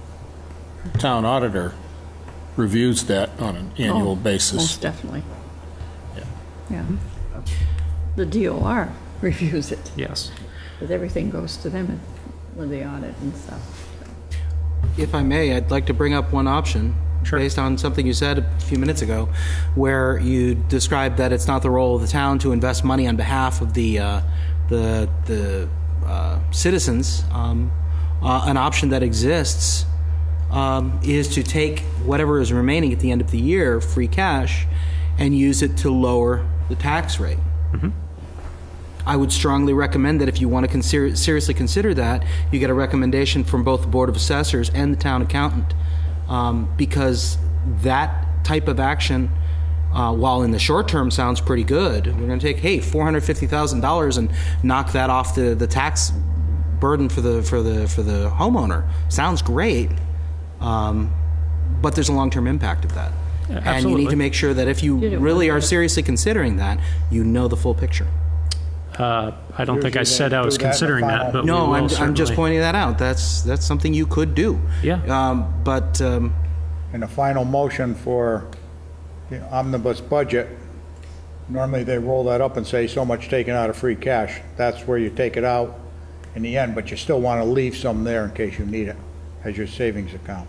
town auditor reviews that on an annual
Oh,
basis.
Most definitely. Yeah. The D O R reviews it,
Yes.
because everything goes to them with the audit and stuff.
If I may, I'd like to bring up one option
Sure.
based on something you said a few minutes ago, where you described that it's not the role of the town to invest money on behalf of the uh, the the uh, citizens. Um, uh, an option that exists um, is to take whatever is remaining at the end of the year, free cash, and use it to lower the tax rate.
Mm-hmm.
I would strongly recommend that if you want to consider, seriously consider that, you get a recommendation from both the Board of Assessors and the town accountant, um, because that type of action, uh, while in the short term sounds pretty good, we're going to take, hey, four hundred fifty thousand dollars and knock that off the, the tax burden for the for the for the homeowner. Sounds great, um, but there's a long term impact of that.
Yeah,
and you
absolutely.
need to make sure that if you
Did it
really
work?
are seriously considering that, you know the full picture.
Uh, I don't think I
Usually
said
they
I was
do that in the
considering that,
final-
but we
No,
will
I'm, I'm just
certainly-
pointing that out. That's that's something you could do.
Yeah.
Um, but um,
In the final motion for the omnibus budget, normally they roll that up and say so much taken out of free cash. That's where you take it out in the end, but you still want to leave some there in case you need it as your savings account.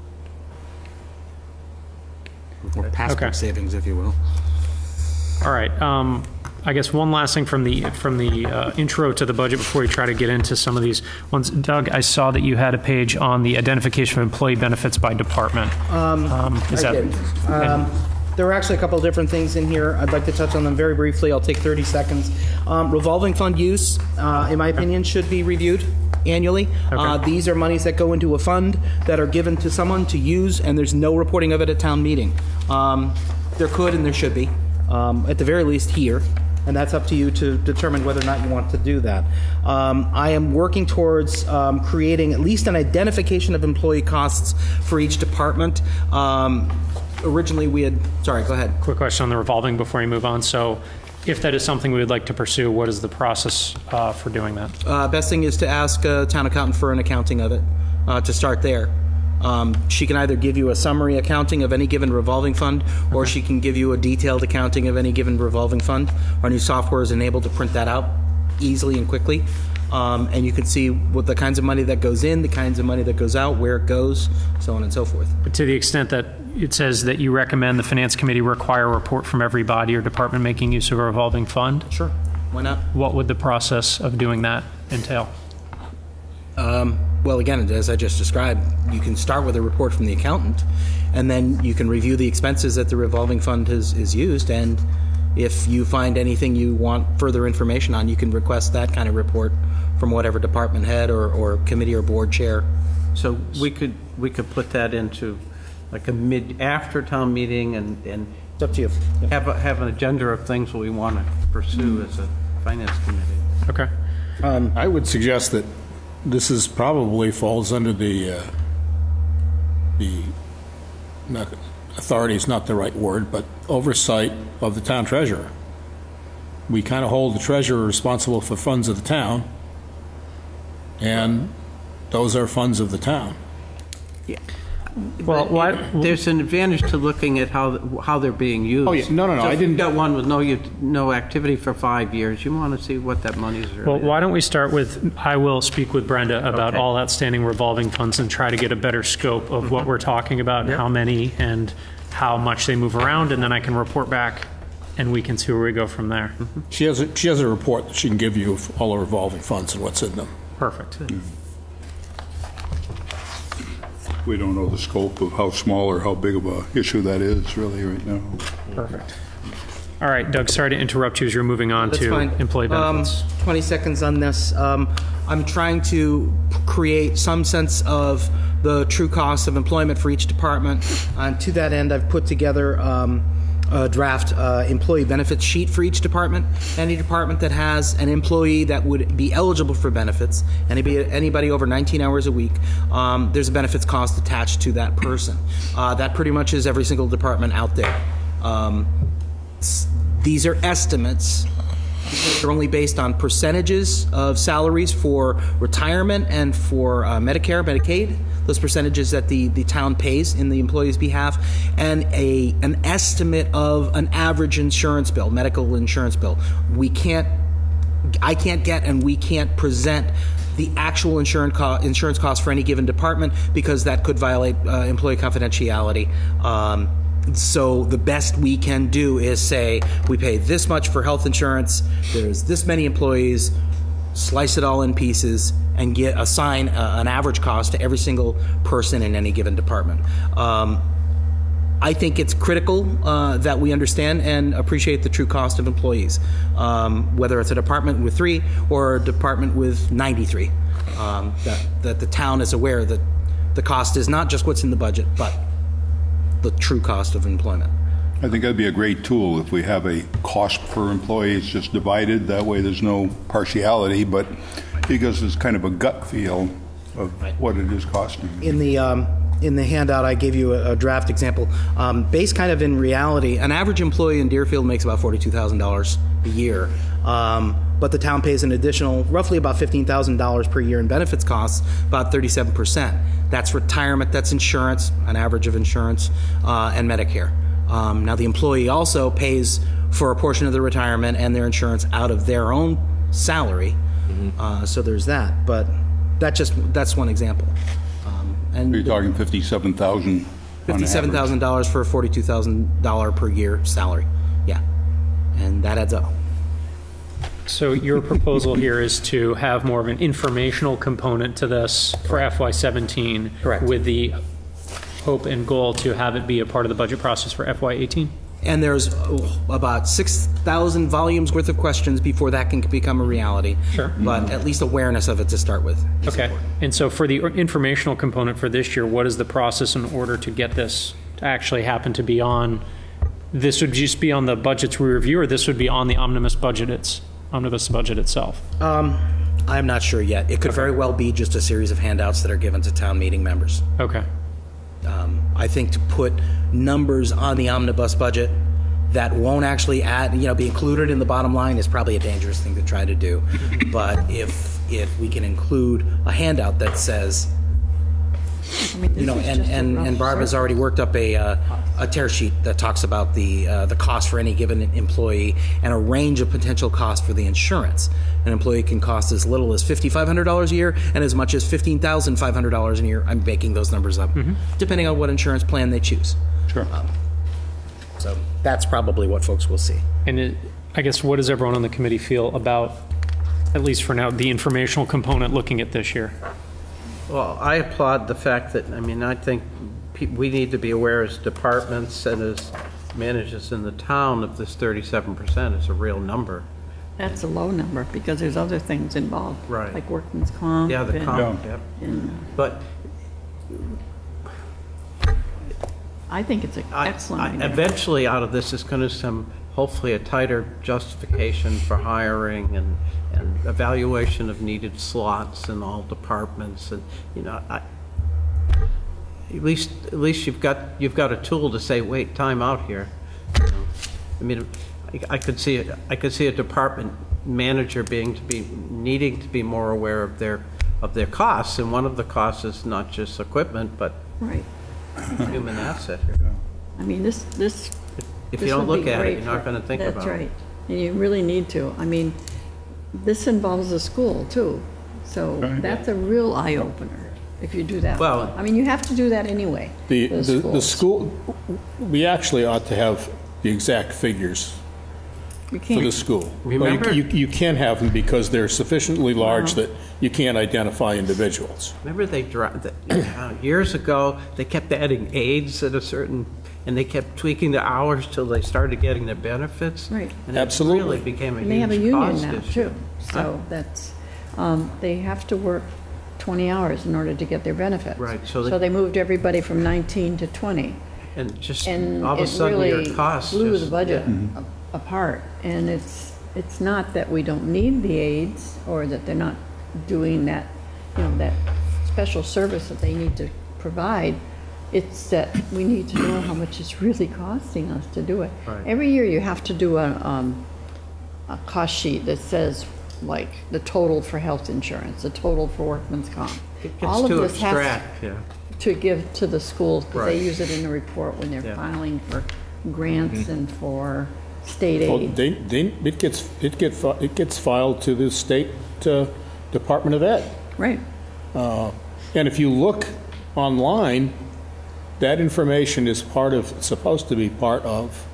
or passport
Okay.
savings, if you will.
All right. Um, I guess one last thing from the from the uh, intro to the budget before we try to get into some of these ones. Doug, I saw that you had a page on the identification of employee benefits by department. Um, is
I
that
did. Um, There were actually a couple of different things in here. I'd like to touch on them very briefly. I'll take thirty seconds. Um, Revolving fund use, uh, in my opinion, should be reviewed annually. Uh, These are monies that go into a fund that are given to someone to use, and there's no reporting of it at town meeting. Um, There could and there should be, um, at the very least here, and that's up to you to determine whether or not you want to do that. Um, I am working towards um, creating at least an identification of employee costs for each department. Um, Originally, we had, sorry, go ahead.
quick question on the revolving before you move on? So, if that is something we would like to pursue, what is the process uh, for doing that?
Uh, best thing is to ask a town accountant for an accounting of it, uh, to start there. Um, she can either give you a summary accounting of any given revolving fund, or she can give you a detailed accounting of any given revolving fund. Our new software is enabled to print that out easily and quickly. Um, and you can see what the kinds of money that goes in, the kinds of money that goes out, where it goes, so on and so forth.
But to the extent that it says that you recommend the finance committee require a report from every body or department making use of a revolving fund,
Sure, why not?
what would the process of doing that entail?
Um, well, again, as I just described, you can start with a report from the accountant, and then you can review the expenses that the revolving fund is, is used, and if you find anything you want further information on, you can request that kind of report from whatever department head or, or committee or board chair.
So we could, we could put that into like a mid, after town meeting and, and
It's up to you. Yeah.
Have, a- have an agenda of things we want to pursue as a finance committee.
Okay.
I would suggest that this is probably falls under the, uh, the, not, authority is not the right word, but oversight of the town treasurer. We kind of hold the treasurer responsible for funds of the town, and those are funds of the town.
Well, why,
There's an advantage to looking at how, how they're being used.
Oh, yeah. No, no, no,
So
I
if
didn't-
you've got one with no, u- no activity for five years, you want to see what that money's really.
well, why don't we start with, I will speak with Brenda about
Okay.
all outstanding revolving funds and try to get a better scope of what we're talking about and how many and how much they move around, and then I can report back and we can see where we go from there.
She has, a she has a report that she can give you of all the revolving funds and what's in them.
Perfect.
We don't know the scope of how small or how big of a issue that is really right now.
Perfect. All right, Doug, sorry to interrupt you as you're moving on
That's
to
fine.
employee
Um,
benefits.
twenty seconds on this. Um, I'm trying to create some sense of the true cost of employment for each department. And to that end, I've put together um, a draft uh, employee benefits sheet for each department. Any department that has an employee that would be eligible for benefits, anybody, anybody over nineteen hours a week, um, there's a benefits cost attached to that person. Uh, that pretty much is every single department out there. Um, These are estimates. They're only based on percentages of salaries for retirement and for uh, Medicare, Medicaid, those percentages that the, the town pays in the employee's behalf, and a an estimate of an average insurance bill, medical insurance bill. We can't, I can't get and we can't present the actual insurance, co- insurance cost for any given department because that could violate uh, employee confidentiality. Um, So the best we can do is say, we pay this much for health insurance, there's this many employees, slice it all in pieces, and get assign uh, an average cost to every single person in any given department. Um, I think it's critical uh, that we understand and appreciate the true cost of employees, um, whether it's a department with three or a department with ninety-three. Um, that, that the town is aware that the cost is not just what's in the budget, but the true cost of employment.
I think that'd be a great tool if we have a cost per employee. It's just divided. That way there's no partiality, but because it's kind of a gut feel of what it is costing.
In the um, in the handout, I gave you a, a draft example. Um, based kind of in reality, an average employee in Deerfield makes about forty-two thousand dollars a year. Um, but the town pays an additional roughly about fifteen thousand dollars per year in benefits costs, about thirty-seven percent. That's retirement, that's insurance, an average of insurance, uh, and Medicare. Um, now, the employee also pays for a portion of their retirement and their insurance out of their own salary. Mm-hmm. Uh, so there's that. But that just that's one example. Um, and
You're talking fifty-seven thousand dollars
fifty-seven thousand dollars for a forty-two thousand dollars per year salary. Yeah. And that adds up.
So your proposal here is to have more of an informational component to this for F Y seventeen.
Correct.
With the hope and goal to have it be a part of the budget process for F Y eighteen?
And there's oh, about six thousand volumes worth of questions before that can become a reality.
Sure.
But at least awareness of it to start with. is
Okay.
important.
And so for the informational component for this year, what is the process in order to get this to actually happen to be on? This would just be on the budgets we review, or this would be on the omnibus budget, it's, omnibus budget itself?
Um, I'm not sure yet. It could very well be just a series of handouts that are given to town meeting members.
Okay.
Um, I think to put numbers on the omnibus budget that won't actually add, you know, be included in the bottom line is probably a dangerous thing to try to do. But if if we can include a handout that says,
I mean, this
you know,
is
and,
just a
and,
rough
and Barb has
survey.
already worked up a uh, a tear sheet that talks about the uh, the cost for any given employee and a range of potential costs for the insurance. An employee can cost as little as fifty-five hundred dollars a year and as much as fifteen thousand five hundred dollars a year. I'm making those numbers up, depending on what insurance plan they choose.
Sure.
Um, so that's probably what folks will see.
And it, I guess, what does everyone on the committee feel about, at least for now, the informational component looking at this year?
Well, I applaud the fact that, I mean, I think pe- we need to be aware as departments and as managers in the town of this thirty-seven percent is a real number.
That's a low number, because there's other things involved.
Right.
Like workman's comp.
Yeah, the
and-
comp, yep.
and-
But
I think it's an
I-
excellent
I-
idea.
Eventually, out of this is going to come, hopefully, a tighter justification for hiring and, and evaluation of needed slots in all departments, and, you know, I, at least, at least you've got, you've got a tool to say, wait, time out here. You know? I mean, I, I could see, it- I could see a department manager being to be, needing to be more aware of their, of their costs, and one of the costs is not just equipment, but
Right.
human asset here.
I mean, this, this.
If
this
you don't
would
look
be
at it,
great
you're not
for-
going to think about it.
That's right. And you really need to. I mean, this involves the school too. So
Right.
that's a real eye opener if you do that.
Well-
I mean, you have to do that anyway.
The,
for
the, the
schools.
school, we actually ought to have the exact figures
You
for
can't.
the school.
Remember-
Well, You, you you can't have them because they're sufficiently large that you can't identify individuals.
Remember they dropped, uh, years ago, they kept adding aides at a certain, and they kept tweaking the hours till they started getting their benefits.
Right.
And it
Absolutely.
really became a
And they have a
huge
union
cost
now
issue.
too. So that's, um, they have to work twenty hours in order to get their benefits.
Right, so they-
So they moved everybody from nineteen to twenty.
And just,
And
all of a
it
sudden,
really
your costs
blew
just.
the budget
yeah.
a- apart. And it's, it's not that we don't need the aides or that they're not doing that, you know, that special service that they need to provide. It's that we need to know how much it's really costing us to do it.
Right.
Every year you have to do a, um, a cost sheet that says like the total for health insurance, the total for workman's comp.
It
All
gets
of
too
this has
abstract, yeah.
to give to the schools, because they
Right.
use it in the report when they're
Yeah.
filing for grants and for state
Well,
aid.
they, they, it gets, it get, fi- it gets filed to the state uh, Department of Ed.
Right,
And if you look online, that information is part of, supposed to be part of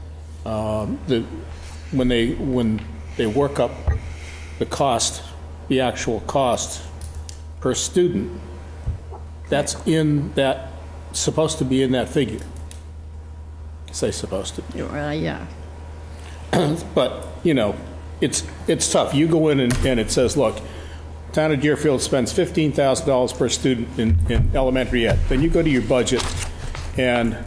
um, the, when they, when they work up the cost, the actual cost per student, that's in that, supposed to be in that figure. Say supposed to.
uh, yeah,
But, you know, it's, it's tough. You go in and, and it says, look, town of Deerfield spends fifteen thousand dollars per student in, in elementary ed. Then you go to your budget and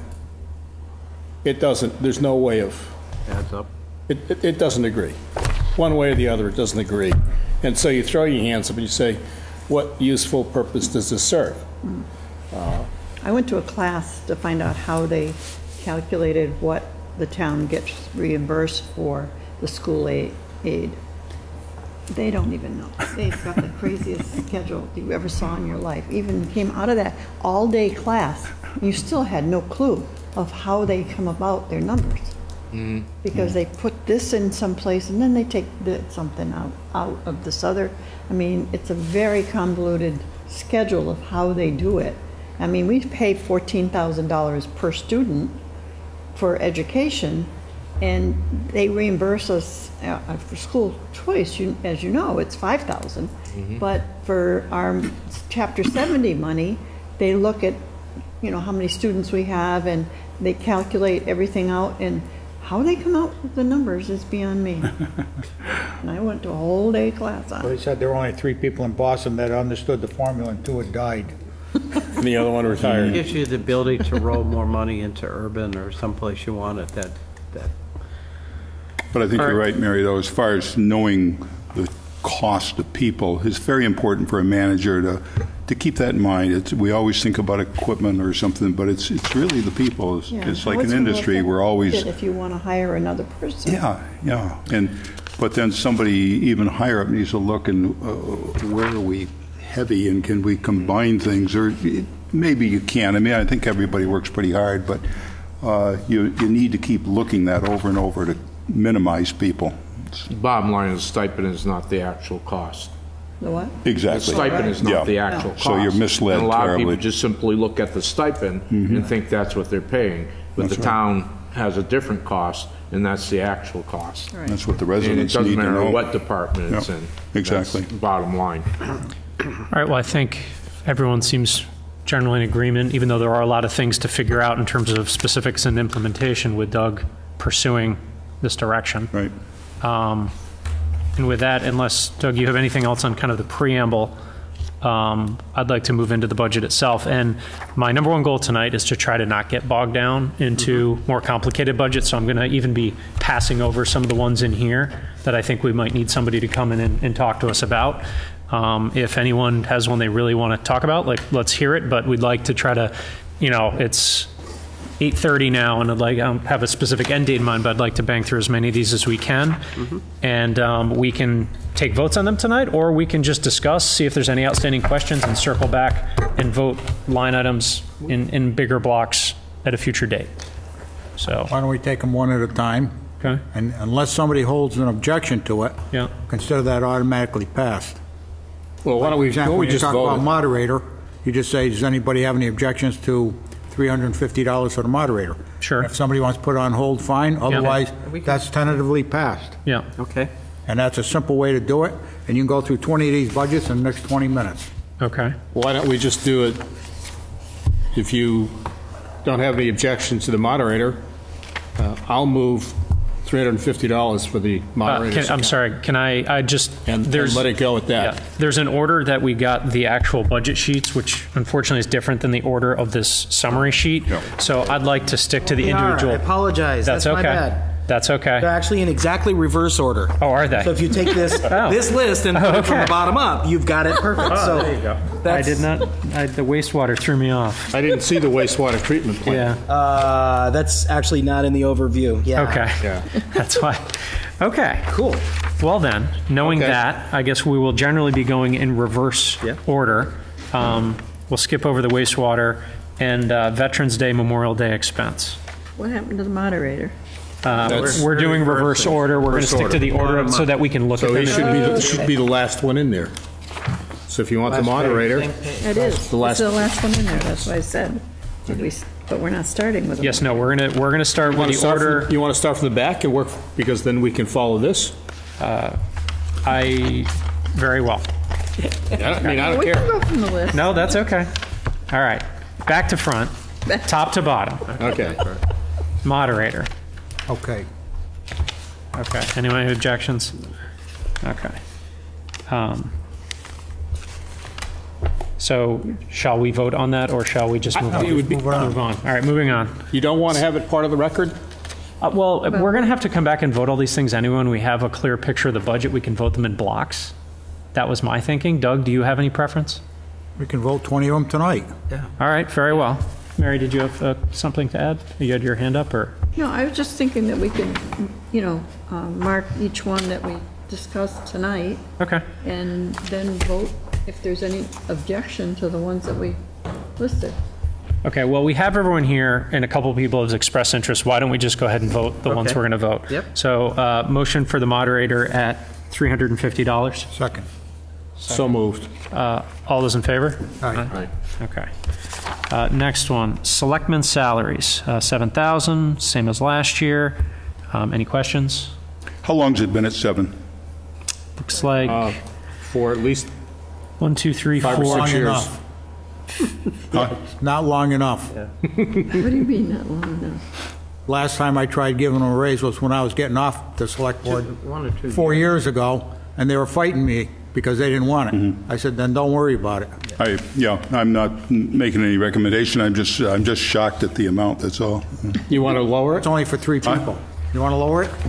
it doesn't, there's no way of,
Adds up.
it, it, it doesn't agree. One way or the other, it doesn't agree. And so you throw your hands up and you say, what useful purpose does this serve?
I went to a class to find out how they calculated what the town gets reimbursed for the school aid. aid. They don't even know. They've got the craziest schedule you ever saw in your life. Even came out of that all-day class, you still had no clue of how they come about their numbers. Because they put this in some place and then they take the, something out, out of this other. I mean, it's a very convoluted schedule of how they do it. I mean, we pay fourteen thousand dollars per student for education, and they reimburse us uh, for school choice. You, as you know, it's five thousand. But for our Chapter seventy money, they look at, you know, how many students we have, and they calculate everything out. And how they come out with the numbers is beyond me. And I went to a whole day class on
They
it.
said there were only three people in Boston that understood the formula and two had died.
And the other one
It
retired.
gives you the ability to roll more money into urban or someplace you want it, that, that
But I think
All
you're
right.
right, Mary, though, as far as knowing the cost of people, it's very important for a manager to, to keep that in mind. It's, we always think about equipment or something, but it's, it's really the people. It's,
Yeah,
it's
how
like
it's
an
gonna
industry,
affect
we're always,
it if you want to hire another person.
yeah, yeah. And, but then somebody even higher up needs to look and uh, where are we heavy and can we combine things? Or it- maybe you can. I mean, I think everybody works pretty hard, but uh, you, you need to keep looking that over and over to minimize people.
Bottom line is stipend is not the actual cost.
The what?
The
Exactly.
stipend is
Yeah.
not the actual cost.
So you're misled
And a lot of
terribly.
people just simply look at the stipend and think that's what they're paying. But the
That's right.
town has a different cost, and that's the actual cost.
That's what the
And it
residents
doesn't
need to
matter
know.
what department it's
Yeah,
in.
exactly.
That's bottom line.
All right, well, I think everyone seems generally in agreement, even though there are a lot of things to figure out in terms of specifics and implementation with Doug pursuing this direction.
Right.
Um, And with that, unless, Doug, you have anything else on kind of the preamble, um, I'd like to move into the budget itself. And my number one goal tonight is to try to not get bogged down into more complicated budgets. So I'm going to even be passing over some of the ones in here that I think we might need somebody to come in and, and talk to us about. Um, if anyone has one they really want to talk about, like, let's hear it. But we'd like to try to, you know, it's eight thirty now, and I'd like, I don't have a specific end date in mind, but I'd like to bang through as many of these as we can. Mm-hmm. And um, we can take votes on them tonight, or we can just discuss, see if there's any outstanding questions, and circle back and vote line items in, in bigger blocks at a future date. So,
Why don't we take them one at a time?
okay.
And unless somebody holds an objection to it,
Yeah.
consider that automatically passed.
Well, why don't we,
For example,
why don't we
when you
just
talk about
vote?
moderator, you just say, does anybody have any objections to three hundred fifty dollars for the moderator?
Sure.
If somebody wants to put it on hold, fine. Otherwise, that's tentatively passed.
Yeah.
Okay.
And that's a simple way to do it. And you can go through twenty of these budgets in the next twenty minutes.
Okay.
Why don't we just do it, if you don't have any objections to the moderator, uh, I'll move three hundred fifty dollars for the
Uh,
moderator's
can, I'm
account.
sorry, can I, I just,
And, and
there's,
let it go at that.
yeah, there's an order that we got the actual budget sheets, which unfortunately is different than the order of this summary sheet. So I'd like to stick to the
They are.
individual.
I apologize.
That's
That's my
okay.
bad.
That's okay.
They're actually in exactly reverse order.
Oh, are they?
So if you take this
Oh.
this list and put it from
okay.
the bottom up, you've got it perfect. so
there you go. I
that's-
did not, I, the wastewater threw me off.
I didn't see the wastewater treatment plant.
Yeah.
Uh, that's actually not in the overview. Yeah.
Okay.
Yeah.
That's why. Okay.
Cool.
Well then, knowing
Okay.
that, I guess we will generally be going in reverse
Yeah.
order. Um, we'll skip over the wastewater and uh, Veterans Day, Memorial Day expense.
What happened to the moderator?
Uh,
That's
we're doing reverse order. We're going to
Reverse
stick to the order of- so that we can look
So
at
he
them.
should be, the- should be the last one in there. So if you want the moderator,
It is.
The last-
It's the last one in there, that's what I said. Did we s- But we're not starting with it.
Yes, no, we're going to, we're going to start
you want
with
to
the
start
order.
from, you want to start from the back and work, because then we can follow this?
I, very well.
I don't- I mean, I don't
We can
care.
go from the list.
No, that's okay. All right. Back to front, top to bottom.
Okay.
Moderator.
Okay.
Okay. Anyone have objections? Okay. Um, So shall we vote on that, or shall we just move on?
it would be-
Move on. All right, moving on.
You don't want to have it part of the record?
Uh, Well, we're going to have to come back and vote all these things anyway. When we have a clear picture of the budget, we can vote them in blocks. That was my thinking. Doug, do you have any preference?
We can vote twenty of them tonight.
All right, very well. Mary, did you have uh, something to add? You had your hand up, or?
No, I was just thinking that we could, you know, uh, mark each one that we discussed tonight
Okay.
and then vote if there's any objection to the ones that we listed.
Okay, well, we have everyone here, and a couple of people have expressed interest. Why don't we just go ahead and vote the ones
Okay.
we're going to vote?
Yep.
So, uh, motion for the moderator at three hundred fifty dollars.
Second.
So moved.
Uh, All those in favor?
Aye.
Okay. Uh, Next one, selectmen salaries, uh, seven thousand, same as last year. Um, Any questions?
How long's it been at seven?
Looks like
Uh, For at least
one, two, three,
five or
four.
six
Long
years.
enough. Not long enough.
What do you mean not long enough?
Last time I tried giving them a raise was when I was getting off the select board
One or two.
four years ago, and they were fighting me because they didn't want it. I said, then don't worry about it.
I, yeah, I'm not m- making any recommendation. I'm just, I'm just shocked at the amount, that's all.
You want to lower
It's
it?
only for three people. You want to lower it?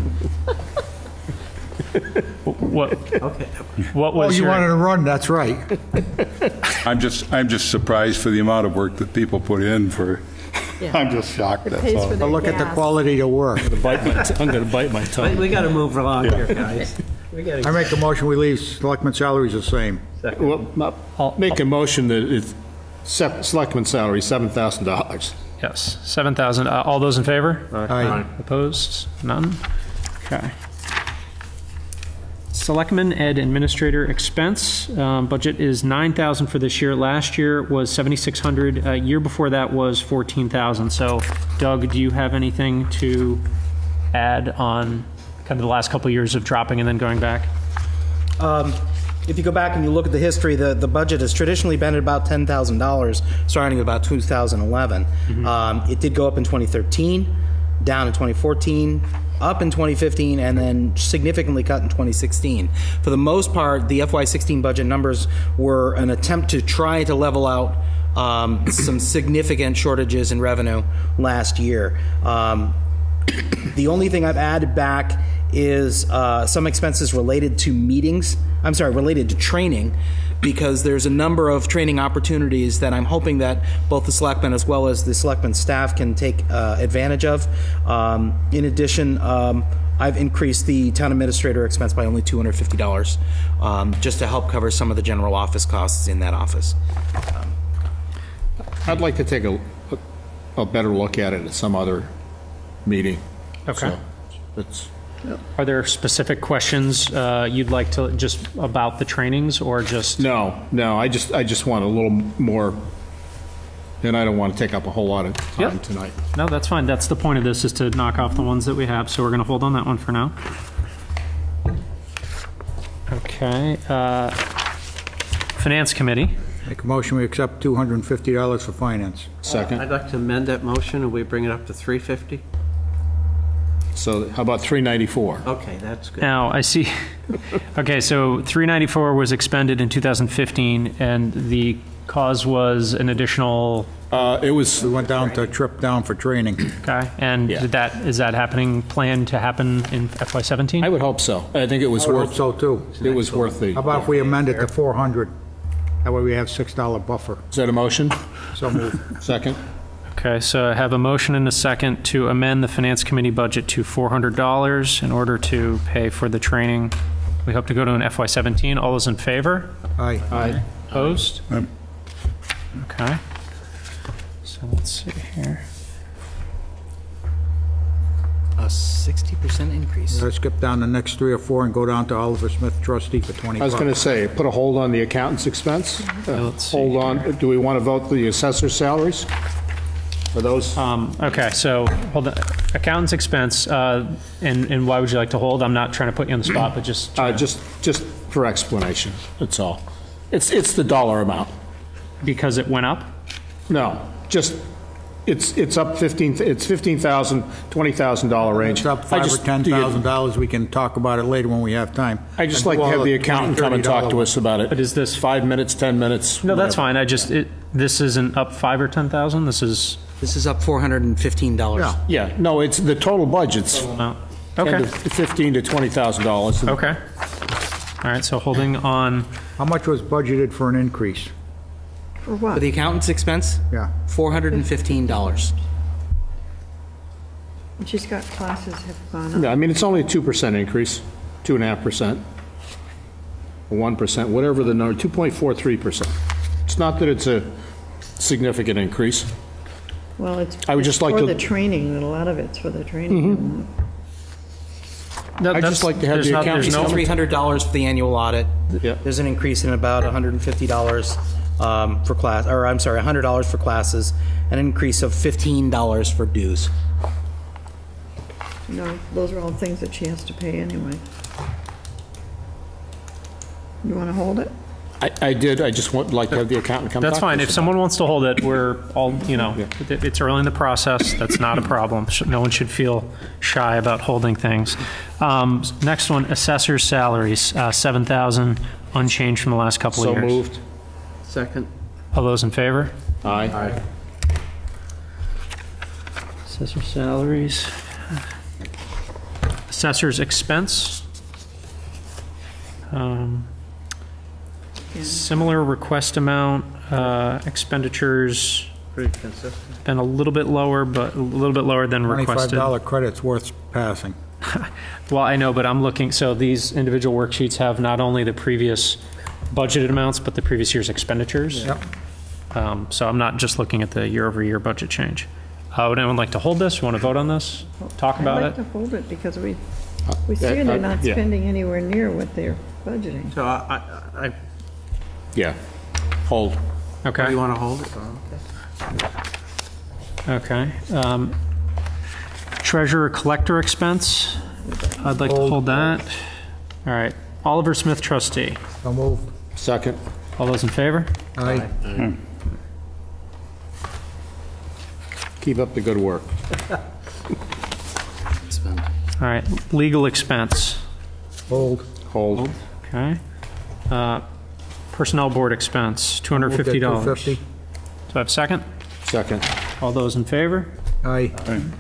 What,
Okay.
what
Oh,
was
you
your...
wanted to run, that's right.
I'm just, I'm just surprised for the amount of work that people put in for,
Yeah.
I'm just shocked,
It
that's
pays
all.
for their
But look at the
gas.
quality of work.
Bite my t- I'm going to bite my
We,
tongue.
we got to move along here, guys. We got
I make a motion, we leave selectmen salaries the same.
Well, I'll Make a motion that it's se- selectman salary, seven thousand dollars.
Yes, seven thousand. Uh, All those in favor?
Aye.
Opposed? None? Okay. Selectmen Ed Administrator expense, um, budget is nine thousand for this year. Last year was seventy-six hundred. Uh, year before that was fourteen thousand. So Doug, do you have anything to add on kind of the last couple of years of dropping and then going back?
Um, if you go back and you look at the history, the, the budget has traditionally been at about ten thousand dollars, starting at about two thousand eleven. Um, it did go up in twenty thirteen, down in twenty fourteen,
up in twenty fifteen and then significantly cut in twenty sixteen. For the most part, the F Y sixteen budget numbers were an attempt to try to level out um, some significant shortages in revenue last year. Um, the only thing I've added back is uh, some expenses related to meetings. I'm sorry, related to training, because there's a number of training opportunities that I'm hoping that both the selectmen as well as the selectmen staff can take uh, advantage of. Um, in addition, um, I've increased the town administrator expense by only two hundred fifty dollars, um, just to help cover some of the general office costs in that office. Um,
I'd like to take a, a better look at it at some other meeting.
Okay.
So, it's,
Are there specific questions uh, you'd like to, just about the trainings, or just?
no, no, I just, I just want a little more, and I don't want to take up a whole lot of time
Yep.
tonight.
No, that's fine. That's the point of this, is to knock off the ones that we have, so we're going to hold on that one for now. Okay. Uh, Finance Committee.
Make a motion, we accept two hundred fifty dollars for finance.
Second.
I'd like to amend that motion, and we bring it up to three fifty.
So how about three ninety-four?
Okay, that's good.
Now, I see, okay, so three ninety-four was expended in two thousand fifteen, and the cause was an additional,
Uh, it was,
We went down to a trip down for training.
okay, and
Yeah.
did that, is that happening, planned to happen in F Y seventeen?
I would hope so. I think it was
I would hope
worth,
so too.
it was worth the,
How about if we amend it to four hundred? That way we have six dollar buffer.
is that a motion?
So move.
Second?
Okay, so I have a motion and a second to amend the Finance Committee budget to four hundred dollars in order to pay for the training. We hope to go to an F Y seventeen. All those in favor?
Aye.
Aye.
Opposed?
Aye.
Okay. So let's see here.
a sixty percent increase.
Let's skip down the next three or four and go down to Oliver Smith trustee for twenty
I was
bucks.
going to say, put a hold on the accountant's expense. Uh,
let's see
Hold on, do we want to vote the assessor's salaries? Are those,
Um, okay, so hold on. Accountant's expense, uh, and, and why would you like to hold? I'm not trying to put you on the spot, but just.
uh, just, just for explanation, that's all. It's, it's the dollar amount.
Because it went up?
No, just, it's, it's up fifteen, it's fifteen thousand, twenty thousand dollar range.
It's up
I
five or
just-
ten thousand dollars. We can talk about it later when we have time.
I just like to have the accountant come and talk to us about it.
But is this-
Five minutes, ten minutes?
No, that's
whatever.
fine. I just, it, this isn't up five or ten thousand? This is
This is up four hundred fifteen dollars.
Yeah.
Yeah, no, it's, the total budget's
amount.
ten
Okay,
to fifteen to twenty thousand dollars.
okay. All right, so holding on,
How much was budgeted for an increase?
For
For
what?
the accountant's expense,
Yeah.
four hundred fifteen dollars.
And she's got classes have gone up.
Yeah, I mean, it's only a two percent increase, two and a half percent, one percent, whatever the number, two point four three percent. It's not that it's a significant increase.
Well, it's
I would
it's
just like
for
to-
the training, and a lot of it's for the training.
that-
I'd
that's-
just like to have
there's
the
not-
accountant
there's no-
three hundred dollars for the annual audit.
Yeah.
There's an increase in about one hundred fifty dollars um, for class, or I'm sorry, one hundred dollars for classes, and an increase of fifteen dollars for dues.
No, those are all things that she has to pay anyway. You want to hold it?
I, I did, I just want, like to have the accountant come talk
That's
to us
fine. If
about
someone wants to hold it, we're all, you know,
Yeah.
it- it's early in the process. That's not a problem. Sh- No one should feel shy about holding things. Um, Next one, assessor's salaries, uh, seven thousand, unchanged from the last
it.
couple of
So
years.
moved.
Second.
All those in favor?
Aye.
Assessor salaries. Assessor's expense. Um, Similar request amount, uh, expenditures
Pretty consistent.
been a little bit lower, but a little bit lower than
Twenty-five
requested.
dollar credit's worth passing.
Well, I know, but I'm looking, so these individual worksheets have not only the previous budgeted amounts, but the previous year's expenditures.
Yep.
Um, So I'm not just looking at the year-over-year budget change. Uh, Would anyone like to hold this? Want to vote on this? Talk about
I'd
it?
like to hold it because we, we
uh,
see
uh,
they're not
yeah.
spending anywhere near what they're budgeting.
So I, I, I,
Yeah. Hold.
Okay.
you want to hold it? Oh,
Okay. Um, Treasurer collector expense, I'd like to hold that. All right. Oliver Smith trustee,
So move.
Second.
all those in favor?
Aye.
Keep up the good work.
All right, legal expense.
Hold.
Hold.
Okay. Uh, Personnel board expense, two hundred fifty dollars.
two fifty.
Do I have a second?
Second.
All those in favor?
Aye.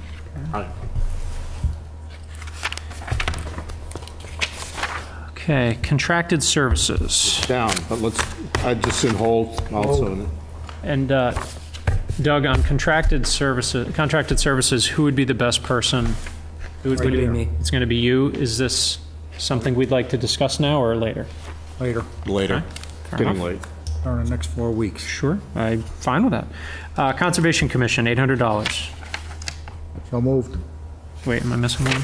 Okay, contracted services.
Down, but let's, I just in hold also.
And uh, Doug, on contracted services, contracted services, who would be the best person? Who would
Right
be?
here.
It's going to be you. Is this something we'd like to discuss now or later?
Later,
Later.
Fair
Getting
enough.
late.
or the next four weeks.
Sure, I'm fine with that. Uh, Conservation Commission, eight hundred dollars.
So moved.
Wait, am I missing one?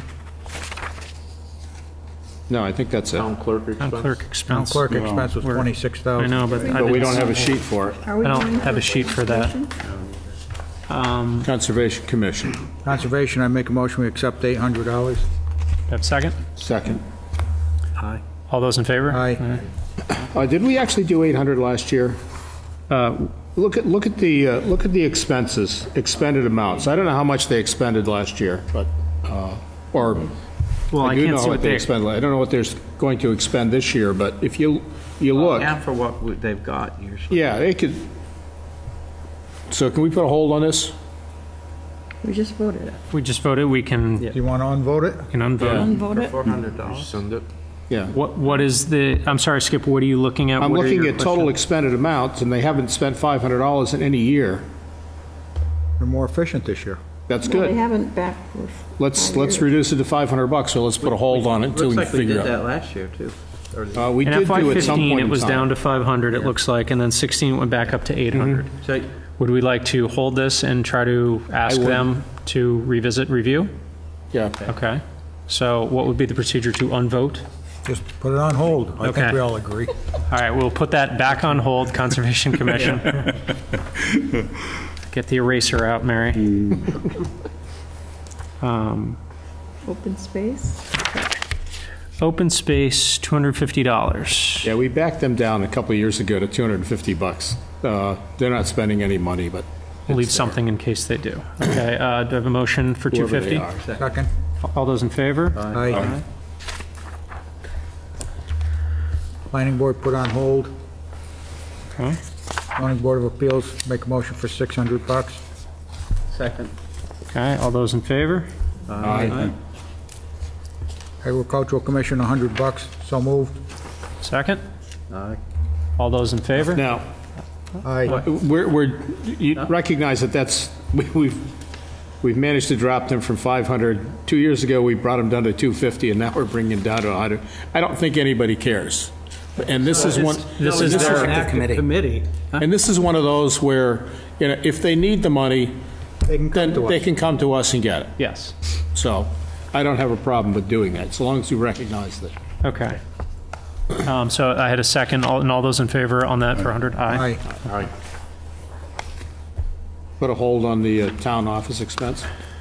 No, I think that's it.
Town clerk
Town
expense.
clerk
Town
expense.
clerk expense was
We're-
twenty-six
I
thousand.
know, but I
But we
didn't-
don't have a sheet for it.
Are we
I don't
going
have
for
a sheet for that.
conservation?
Conservation Commission.
Conservation, I make a motion, we accept eight hundred dollars.
Have a second?
Second.
All those in favor?
Aye.
Uh, did we actually do eight hundred last year? Uh, Look at, look at the, uh, look at the expenses, expended amounts. I don't know how much they expended last year, but, uh, or,
Well,
I
I
do
can't
know
see
what
what
they
they,
expended. I don't know what they're going to expend this year, but if you, you look,
Yeah, for what we- they've got usually.
yeah, they could. So can we put a hold on this?
We just voted it.
we just voted, we can,
Yeah.
Do you want to unvote it?
can unvote.
Yeah.
Unvote it?
Four hundred dollars.
Send it.
Yeah.
What, what is the, I'm sorry, Skip, what are you looking at?
I'm
What are
looking
your
at total
questions?
expended amounts, and they haven't spent five hundred dollars in any year.
They're more efficient this year.
That's
Well, they
good.
haven't back for
Let's,
five
let's
years.
reduce it to five hundred bucks, so let's put a hold on it until we
Looks
can
like we
figure
did
out.
that last year, too. Or the-
Uh, we
In
did
F Y
do at some
fifteen,
point
it
in
was
time.
down to five hundred, it looks like, and then sixteen went back up to eight hundred.
So
Would we like to hold this and try to ask
would.
them to revisit, review?
Yeah.
Okay. So what would be the procedure to unvote?
Just put it on hold. I
Okay.
think we all agree.
All right, we'll put that back on hold, Conservation Commission. Get the eraser out, Mary. Um,
Open space?
Open space, two hundred fifty dollars.
Yeah, we backed them down a couple of years ago to two hundred fifty bucks. Uh, They're not spending any money, but
We'll leave
it's there.
something in case they do. Okay, uh, do I have a motion for two
Whoever they
fifty?
are.
Second?
All those in favor?
Aye. Planning board put on hold.
Okay.
Zoning Board of Appeals, make a motion for six hundred bucks.
second.
Okay, all those in favor?
Aye.
Agricultural Commission, a hundred bucks. So moved.
Second?
Aye.
All those in favor?
Now,
Aye.
we're, we're, you recognize that that's, we- we've, we've managed to drop them from five hundred. Two years ago, we brought them down to two fifty, and now we're bringing them down to one hundred. I don't think anybody cares. And this is one,
This is
this is-
their,
active committee.
Committee.
and this is one of those where, you know, if they need the money,
They can come
then
to
they
us.
can come to us and get it.
yes,
So I don't have a problem with doing that, so long as you recognize that.
okay. Um, So I had a second, all- and all those in favor on that for one hundred? Aye.
Aye.
Aye.
Put a hold on the uh, town office expense.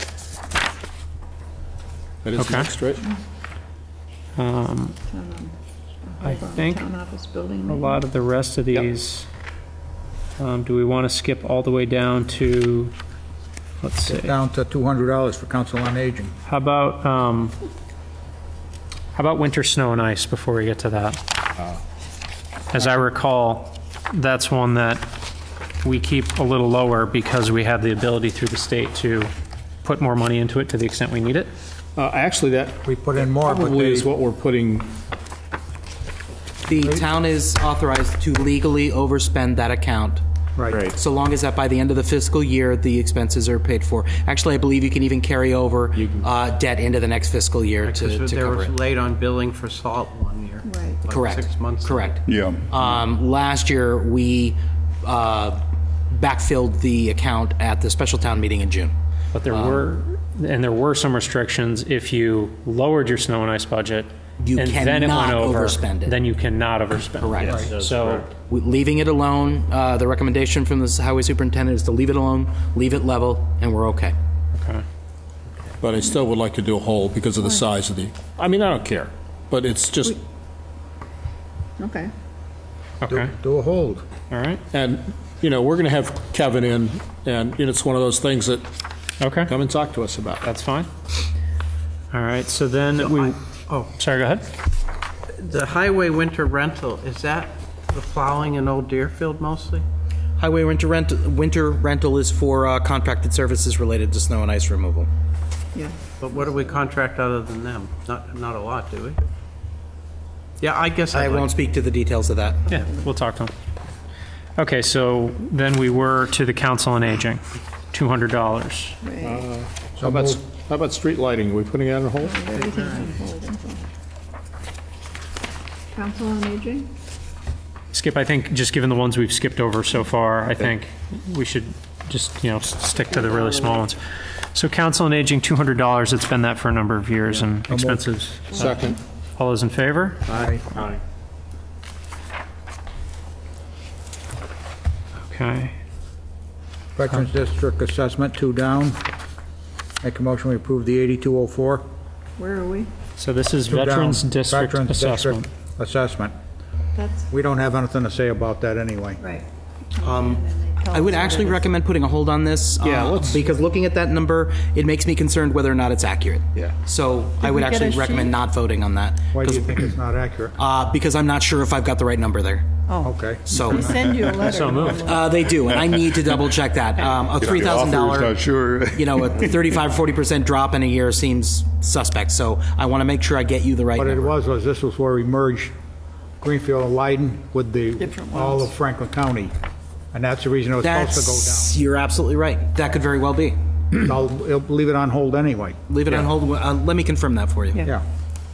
That is
Okay.
next, right?
Um, I
Hold on,
think
Town office building.
a lot of the rest of these, um, do we want to skip all the way down to, let's see,
Down to two hundred dollars for Council on Aging.
how about, um, how about winter snow and ice before we get to that? As I recall, that's one that we keep a little lower because we have the ability through the state to put more money into it to the extent we need it.
Uh, Actually, that
We put in more, but
probably
they,
is what we're putting,
The town is authorized to legally overspend that account,
right.
so long as that by the end of the fiscal year, the expenses are paid for. Actually, I believe you can even carry over uh, debt into the next fiscal year to
Because
to
they
cover
were
it.
late on billing for salt one year.
Right.
Like
Correct.
Six months. ago.
Correct.
Yeah.
Um, Last year, we uh, backfilled the account at the special town meeting in June.
But there were, and there were some restrictions. If you lowered your snow and ice budget,
You
and then it went
cannot
over,
overspend it.
then you cannot overspend.
Correct.
Yes.
Right.
So,
We- Leaving it alone, uh, the recommendation from the highway superintendent is to leave it alone, leave it level, and we're okay.
okay.
but I still would like to do a hold because of the size of the, I mean, I don't care, but it's just,
Okay.
Okay.
Do a hold.
All right.
and, you know, we're going to have Kevin in, and you know, it's one of those things that,
Okay.
come and talk to us about.
That's fine. All right, so then we, oh, sorry, go ahead.
The highway winter rental, is that the plowing in Old Deerfield mostly?
Highway winter rent, winter rental is for uh, contracted services related to snow and ice removal.
Yeah.
But what do we contract other than them? Not, not a lot, do we? Yeah, I guess
I
I'd like-
won't speak to the details of that.
Yeah, we'll talk to them. Okay, so then we were to the Council on Aging, two hundred dollars.
Right.
How about, how about street lighting? Are we putting that on hold?
Everything's on hold, that's all. Council on Aging?
Skip, I think, just given the ones we've skipped over so far, I think we should just, you know, s- stick to the really small ones. So Council on Aging, two hundred dollars, it's been that for a number of years, and expenses.
Second.
All those in favor?
Aye.
Aye.
Okay.
Veterans District Assessment, two down. Make a motion, we approve the eighty-two oh four.
Where are we?
So this is
Two down.
Veterans District
Veterans
Assessment.
District Assessment.
That's,
We don't have anything to say about that anyway.
right.
Um, I would actually recommend putting a hold on this.
Yeah,
uh,
let's-
because looking at that number, it makes me concerned whether or not it's accurate.
Yeah.
So I would
we get
actually
a
recommend
sheet?
not voting on that.
Why do
'cause-
you think it's not accurate?
Uh, because I'm not sure if I've got the right number there.
Okay.
So
We send you a letter.
So moved.
uh, they do, and I need to double check that. Um, a three thousand
The offer's
dollar,
not sure.
you know, a thirty-five, forty percent drop in a year seems suspect. So I want to make sure I get you the right
What it
number.
was, was this was where we merged Greenfield and Leiden with the,
Different
all
ones.
of Franklin County. And that's the reason it was supposed
That's you're absolutely right. That could very well be.
to go down. I'll I'll leave it on hold anyway.
Leave it on hold. Uh, let me confirm that for you.
Yeah.
Yeah.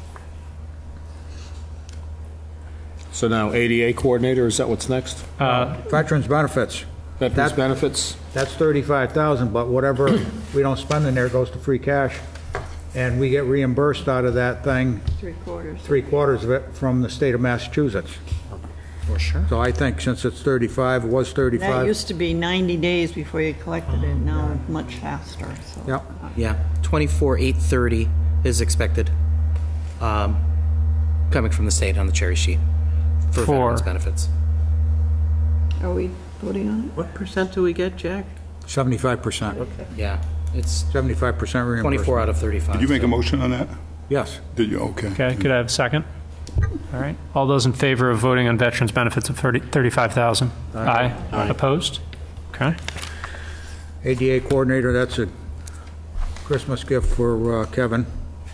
So now A D A coordinator, is that what's next?
Veterans benefits,
Veterans
that-
benefits?
that's thirty-five thousand, but whatever we don't spend in there goes to free cash. And we get reimbursed out of that thing,
Three quarters.
three quarters of it from the state of Massachusetts.
For sure.
So I think since it's thirty-five, it was
That
thirty-five.
used to be ninety days before you collected it, now much faster, so.
Yep.
Yeah, twenty-four eight thirty is expected, um, coming from the state on the cherry sheet for
For-
veterans benefits.
Are we voting on it?
What percent do we get, Jack?
Seventy-five percent,
Yeah, it's
seventy-five percent reimbursement.
twenty-four out of thirty-five.
Did you make a
so-
motion on that?
Yes.
Did you? Okay.
Okay, could I have a second? All right. All those in favor of voting on veterans benefits of thirty thirty-five thousand? Aye. Opposed? Okay.
A D A coordinator, that's a Christmas gift for uh, Kevin.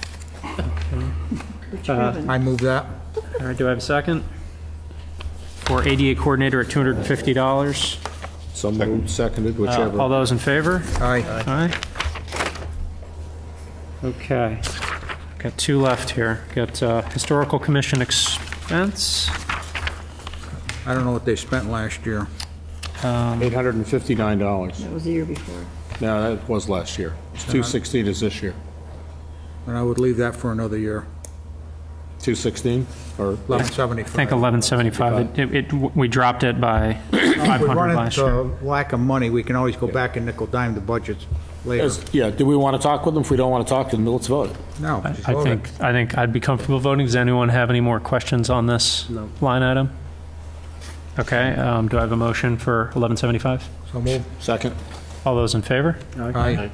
Which Kevin?
I move that.
All right, do I have a second? For A D A coordinator at two hundred fifty dollars.
So moved, seconded,
All
whichever.
those in favor?
Aye.
Aye. Okay. Got two left here. Got uh, Historical Commission expense.
I don't know what they spent last year.
eight hundred fifty-nine dollars.
That was the year before.
No, that was last year. It's two sixteen is this year.
And I would leave that for another year.
two sixteen, or?
eleven
I think
seventy-five.
eleven seventy-five. It, it, we dropped it by five
If we
hundred
run
last year.
into lack of money, we can always go back and nickel dime the budgets later.
As- Yeah, do we want to talk with them? If we don't want to talk to them, let's vote.
No,
I
just
I
vote it.
think, I think I'd be comfortable voting. Does anyone have any more questions on this line item? Okay, um, do I have a motion for eleven seventy-five?
So move.
Second?
All those in favor?
Aye.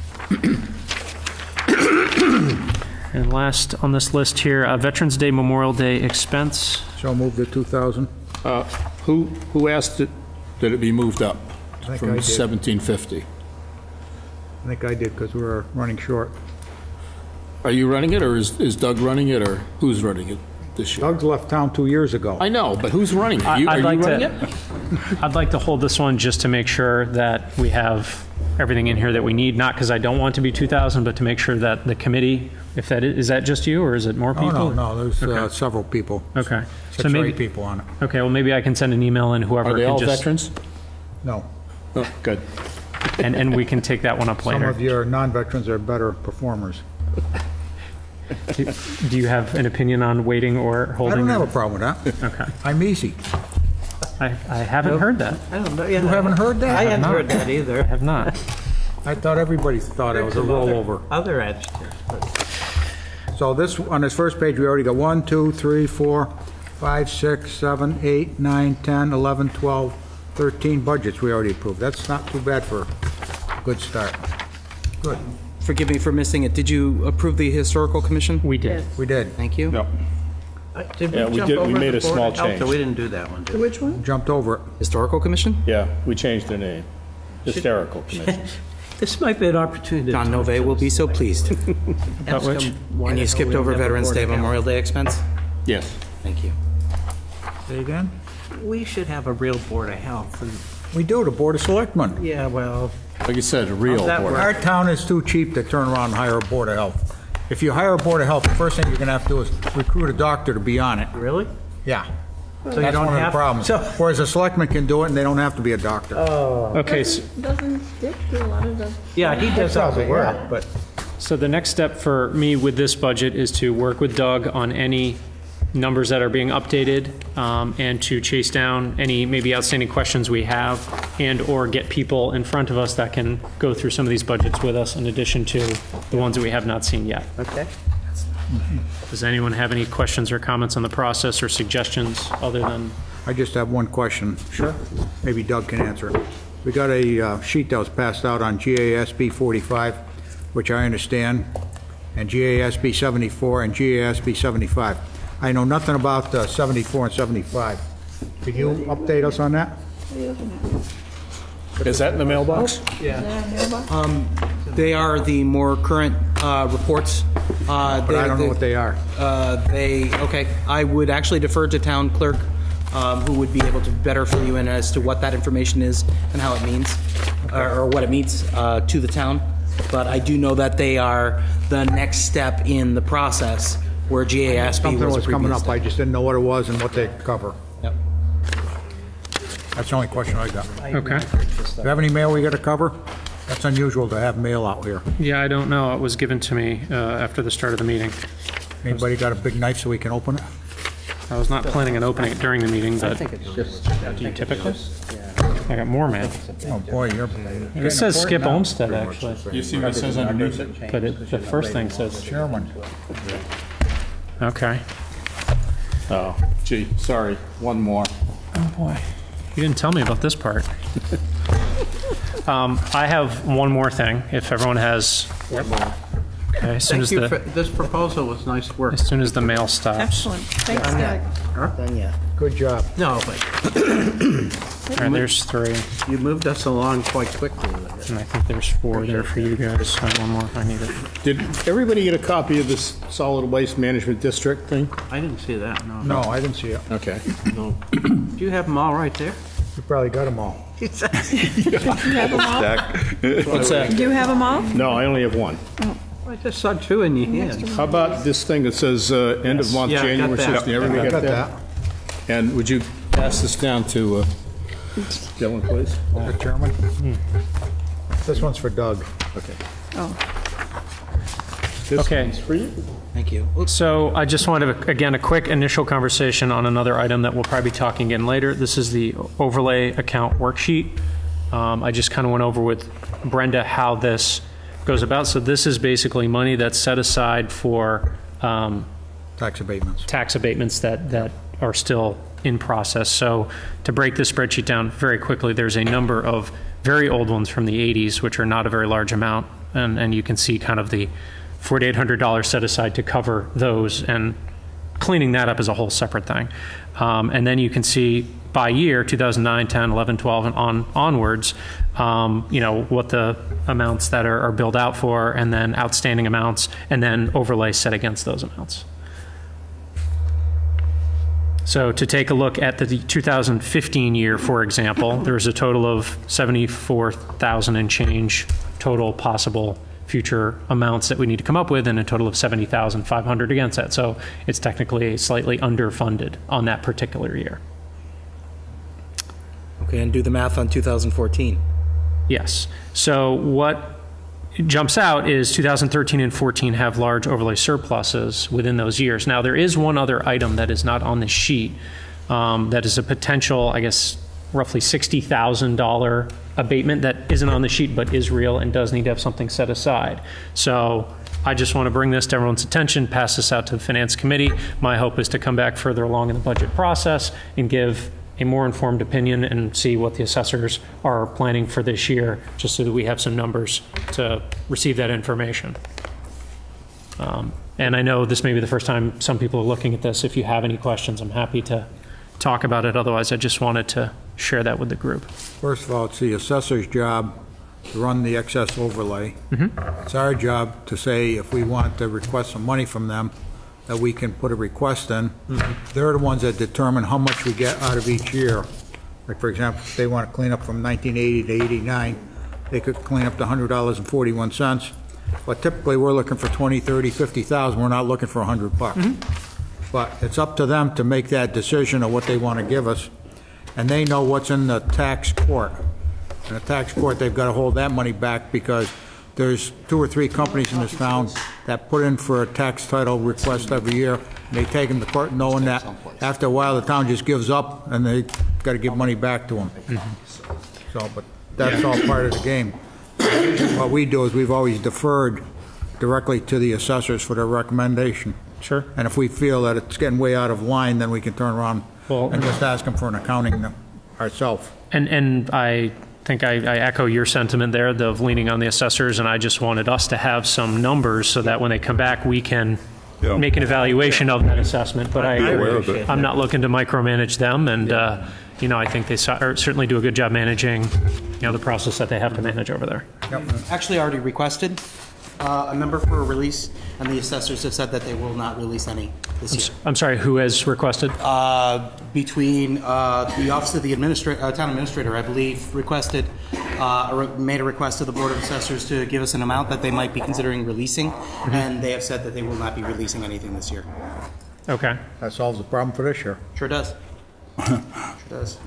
And last on this list here, uh, Veterans Day, Memorial Day expense.
So move to two thousand.
Uh, Who, who asked it, that it be moved up
I think I
from
did.
seventeen fifty?
I think I did because we were running short.
Are you running it, or is is Doug running it, or who's running it this year?
Doug's left town two years ago.
I know, but who's running it?
I-
You- Are
I'd
you
like to-
running it?
I'd like to hold this one just to make sure that we have everything in here that we need, not because I don't want to be two thousand, but to make sure that the committee, if that is, is that just you, or is it more
Oh,
people?
no, no, there's uh,
Okay.
several people.
Okay.
Six
So
or
maybe,
eight people on it.
okay, well, maybe I can send an email and whoever
Are they
can
all
just,
veterans?
No.
Oh, good.
and, and we can take that one up
Some
later.
of your non-veterans are better performers.
Do do you have an opinion on waiting or
I
holding?
don't have a
or-
problem with that.
Okay.
I'm easy.
I, I haven't heard that.
I don't know. Yeah,
You haven't heard that?
I hadn't
not.
heard that
I
either.
have not.
I thought everybody thought it was a rollover.
Other adjectives. but-
So this, on this first page, we already got one, two, three, four, five, six, seven, eight, nine, ten, eleven, twelve, thirteen budgets we already approved. That's not too bad for a good start. Good.
forgive me for missing it. Did you approve the historical commission?
We did.
We did.
Thank you.
Yep.
Did
Yeah, we
jump
did- we
over
made
the
a
Board
small
of Health,
change.
or we didn't do that one, did we?
Which one?
Jumped over it.
Historical commission?
Yeah, we changed the name. Hysterical Commission.
This might be an opportunity.
John Nove will be so pleased.
Ask
which?
him why
And
the
you
hell
skipped
we
over
don't have a
Veterans
Board
Day
of Health.
Memorial Day expense?
Yes.
Thank you.
Say again?
We should have a real Board of Health. and-
We do, the Board of Selectmen.
Yeah, well,
Like you said, a real
How's that
board.
work?
Our town is too cheap to turn around and hire a Board of Health. If you hire a Board of Health, the first thing you're gonna have to do is recruit a doctor to be on it.
really?
Yeah.
So you
That's
don't
one of the
have-
problems.
so-
Whereas a selectman can do it and they don't have to be a doctor.
Okay, so,
Doesn't Dick do a lot of the?
Yeah, he does all the work, but
so the next step for me with this budget is to work with Doug on any numbers that are being updated, um, and to chase down any maybe outstanding questions we have, and/or get people in front of us that can go through some of these budgets with us in addition to the ones that we have not seen yet.
okay.
Does anyone have any questions or comments on the process or suggestions other than?
I just have one question. Sure. Maybe Doug can answer it. We got a uh, sheet that was passed out on G A S B forty-five, which I understand, and G A S B seventy-four and G A S B seventy-five. I know nothing about uh, seventy-four and seventy-five. Could you update us on that?
Is that in the mailbox?
They are the more current uh, reports. Uh,
But I don't know what they are.
Uh, they, okay, I would actually defer to town clerk, um, who would be able to better fill you in as to what that information is and how it means, or, or what it means uh, to the town. But I do know that they are the next step in the process where G A S B
Something
was a
was coming
previous
up, I
step.
just didn't know what it was and what they cover.
Yep.
That's the only question I got.
Okay.
Do you have any mail we got to cover? That's unusual to have mail out here.
Yeah, I don't know. It was given to me uh, after the start of the meeting.
Anybody got a big knife so we can open it?
I was not planning on opening it during the meeting,
I
but
think it's just.
do you typically? I got more mail.
Oh, boy, you're...
It says Skip Olmsted, actually,
You see what it says underneath it?
but it, the first thing says,
Chairman.
okay.
Oh, gee, sorry, one more.
Oh, boy. You didn't tell me about this part. Um, I have one more thing, if everyone has. Okay, as soon
Thank
as
you for,
the,
this proposal was nice work.
as soon as the mail stops.
Excellent. Thanks, Doug.
Done yet?
Good job.
No, but
All right, there's three,
you moved us along quite quickly with it.
and I think there's four there for you guys. I have one more, I need it.
Did everybody get a copy of this solid waste management district thing?
I didn't see that, no.
No, I didn't see it.
Okay.
No. Do you have them all right there?
You probably got them all.
What's that?
Do you have them all?
No, I only have one.
I just saw two in your hand.
How about this thing that says uh, end of month,
Yeah, I got
January
that.
sixteenth? Everybody
I
got
got
that?
that.
And would you pass this down to uh, Dylan, please?
Mister Chairman. This one's for Doug.
Okay.
Oh,
This
Okay.
one's for you.
Thank you.
So I just wanted, again, a quick initial conversation on another item that we'll probably be talking again later. This is the overlay account worksheet. Um, I just kind of went over with Brenda how this goes about. So this is basically money that's set aside for um,
Tax abatements.
tax abatements that, that are still in process. So to break this spreadsheet down very quickly, there's a number of very old ones from the eighties, which are not a very large amount. And, and you can see kind of the four thousand eight hundred dollars set aside to cover those, and cleaning that up is a whole separate thing. Um, and then you can see by year, two thousand nine, ten, eleven, twelve, and on onwards, um, you know, what the amounts that are, are billed out for, and then outstanding amounts, and then overlay set against those amounts. So to take a look at the two thousand fifteen year, for example, there's a total of seventy-four thousand and change total possible future amounts that we need to come up with, and a total of seventy thousand five hundred against that. So it's technically slightly underfunded on that particular year.
Okay, and do the math on two thousand fourteen.
Yes. So what jumps out is two thousand thirteen and fourteen have large overlay surpluses within those years. Now, there is one other item that is not on the sheet um, that is a potential, I guess, roughly sixty thousand dollars abatement that isn't on the sheet but is real and does need to have something set aside. So I just want to bring this to everyone's attention, pass this out to the Finance Committee. My hope is to come back further along in the budget process and give a more informed opinion and see what the assessors are planning for this year, just so that we have some numbers to receive that information. Um, and I know this may be the first time some people are looking at this. If you have any questions, I'm happy to talk about it. Otherwise, I just wanted to share that with the group.
First of all, it's the assessor's job to run the excess overlay. Mm-hmm. It's our job to say if we want to request some money from them, that we can put a request in. Mm-hmm. They're the ones that determine how much we get out of each year. Like, for example, if they want to clean up from nineteen eighty to eighty-nine, they could clean up to one hundred dollars and forty-one cents. But typically, we're looking for twenty, thirty, fifty thousand. We're not looking for one hundred bucks. Mm-hmm. But it's up to them to make that decision of what they want to give us. And they know what's in the tax court. In the tax court, they've got to hold that money back because there's two or three companies in this town that put in for a tax title request every year. And they take them to court knowing that after a while, the town just gives up and they got to give money back to them. Mm-hmm. So, but that's all part of the game. What we do is we've always deferred directly to the assessors for their recommendation.
Sure.
And if we feel that it's getting way out of line, then we can turn around
well,
and just ask them for an accounting ourselves.
And and I think I, I echo your sentiment there of leaning on the assessors, and I just wanted us to have some numbers so that when they come back, we can yeah. make an evaluation of that assessment. But I, I I'm not looking to micromanage them, and uh, you know, I think they certainly do a good job managing, you know, the process that they have to manage over there.
Yep. Actually, already requested uh, a member for a release, and the assessors have said that they will not release any this
I'm,
year.
I'm sorry, who has requested?
Uh, between uh, the Office of the Administra- uh, Town Administrator, I believe, requested, uh, re- made a request to the Board of Assessors to give us an amount that they might be considering releasing, mm-hmm. and they have said that they will not be releasing anything this year.
Okay.
That solves the problem for this year.
Sure does. Sure does.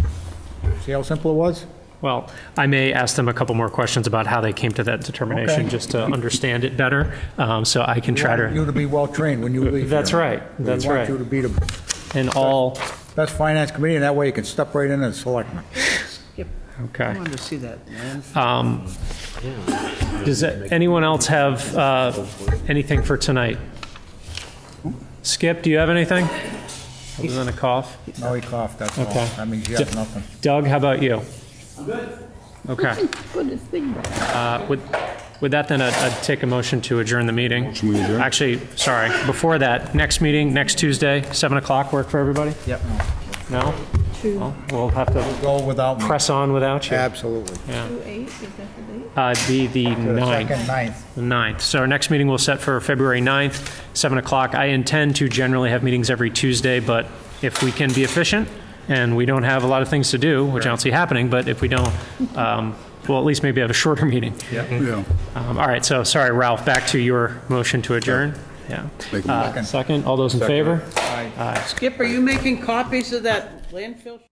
See how simple it was?
Well, I may ask them a couple more questions about how they came to that determination,
okay.
just to understand it better, um, so I can
we
try
want
to...
you to be well-trained when you leave
That's
here.
right. That's
we want
right.
you to be the
and all...
best finance committee, and that way you can step right in and select them.
Okay.
I wanted to see that, man.
Um, does that, anyone else have uh, anything for tonight? Skip, do you have anything? Other than a cough?
No, he coughed, that's
okay.
all. That means you have
D-
nothing.
Doug, how about you?
I'm good.
Okay.
Goodness, thing back.
Uh, with, with that, then, I'd, I'd take a motion to adjourn the meeting.
Motion we adjourn?
Actually, sorry, before that, next meeting, next Tuesday, seven o'clock, work for everybody?
Yep.
No?
Two,
Well, we'll have to
Go without me.
press on without you.
Absolutely.
Yeah.
two eight, is that the date?
Uh, the, the
The
ninth.
second, ninth.
The ninth. So our next meeting will set for February ninth, seven o'clock. I intend to generally have meetings every Tuesday, but if we can be efficient and we don't have a lot of things to do, which I don't see happening, but if we don't, um, we'll at least maybe have a shorter meeting.
Yeah.
Um, all right, so sorry, Ralph, back to your motion to adjourn. Yeah.
Make a
Uh,
Second.
second, all those in favor?
Aye.
Skip, are you making copies of that landfill?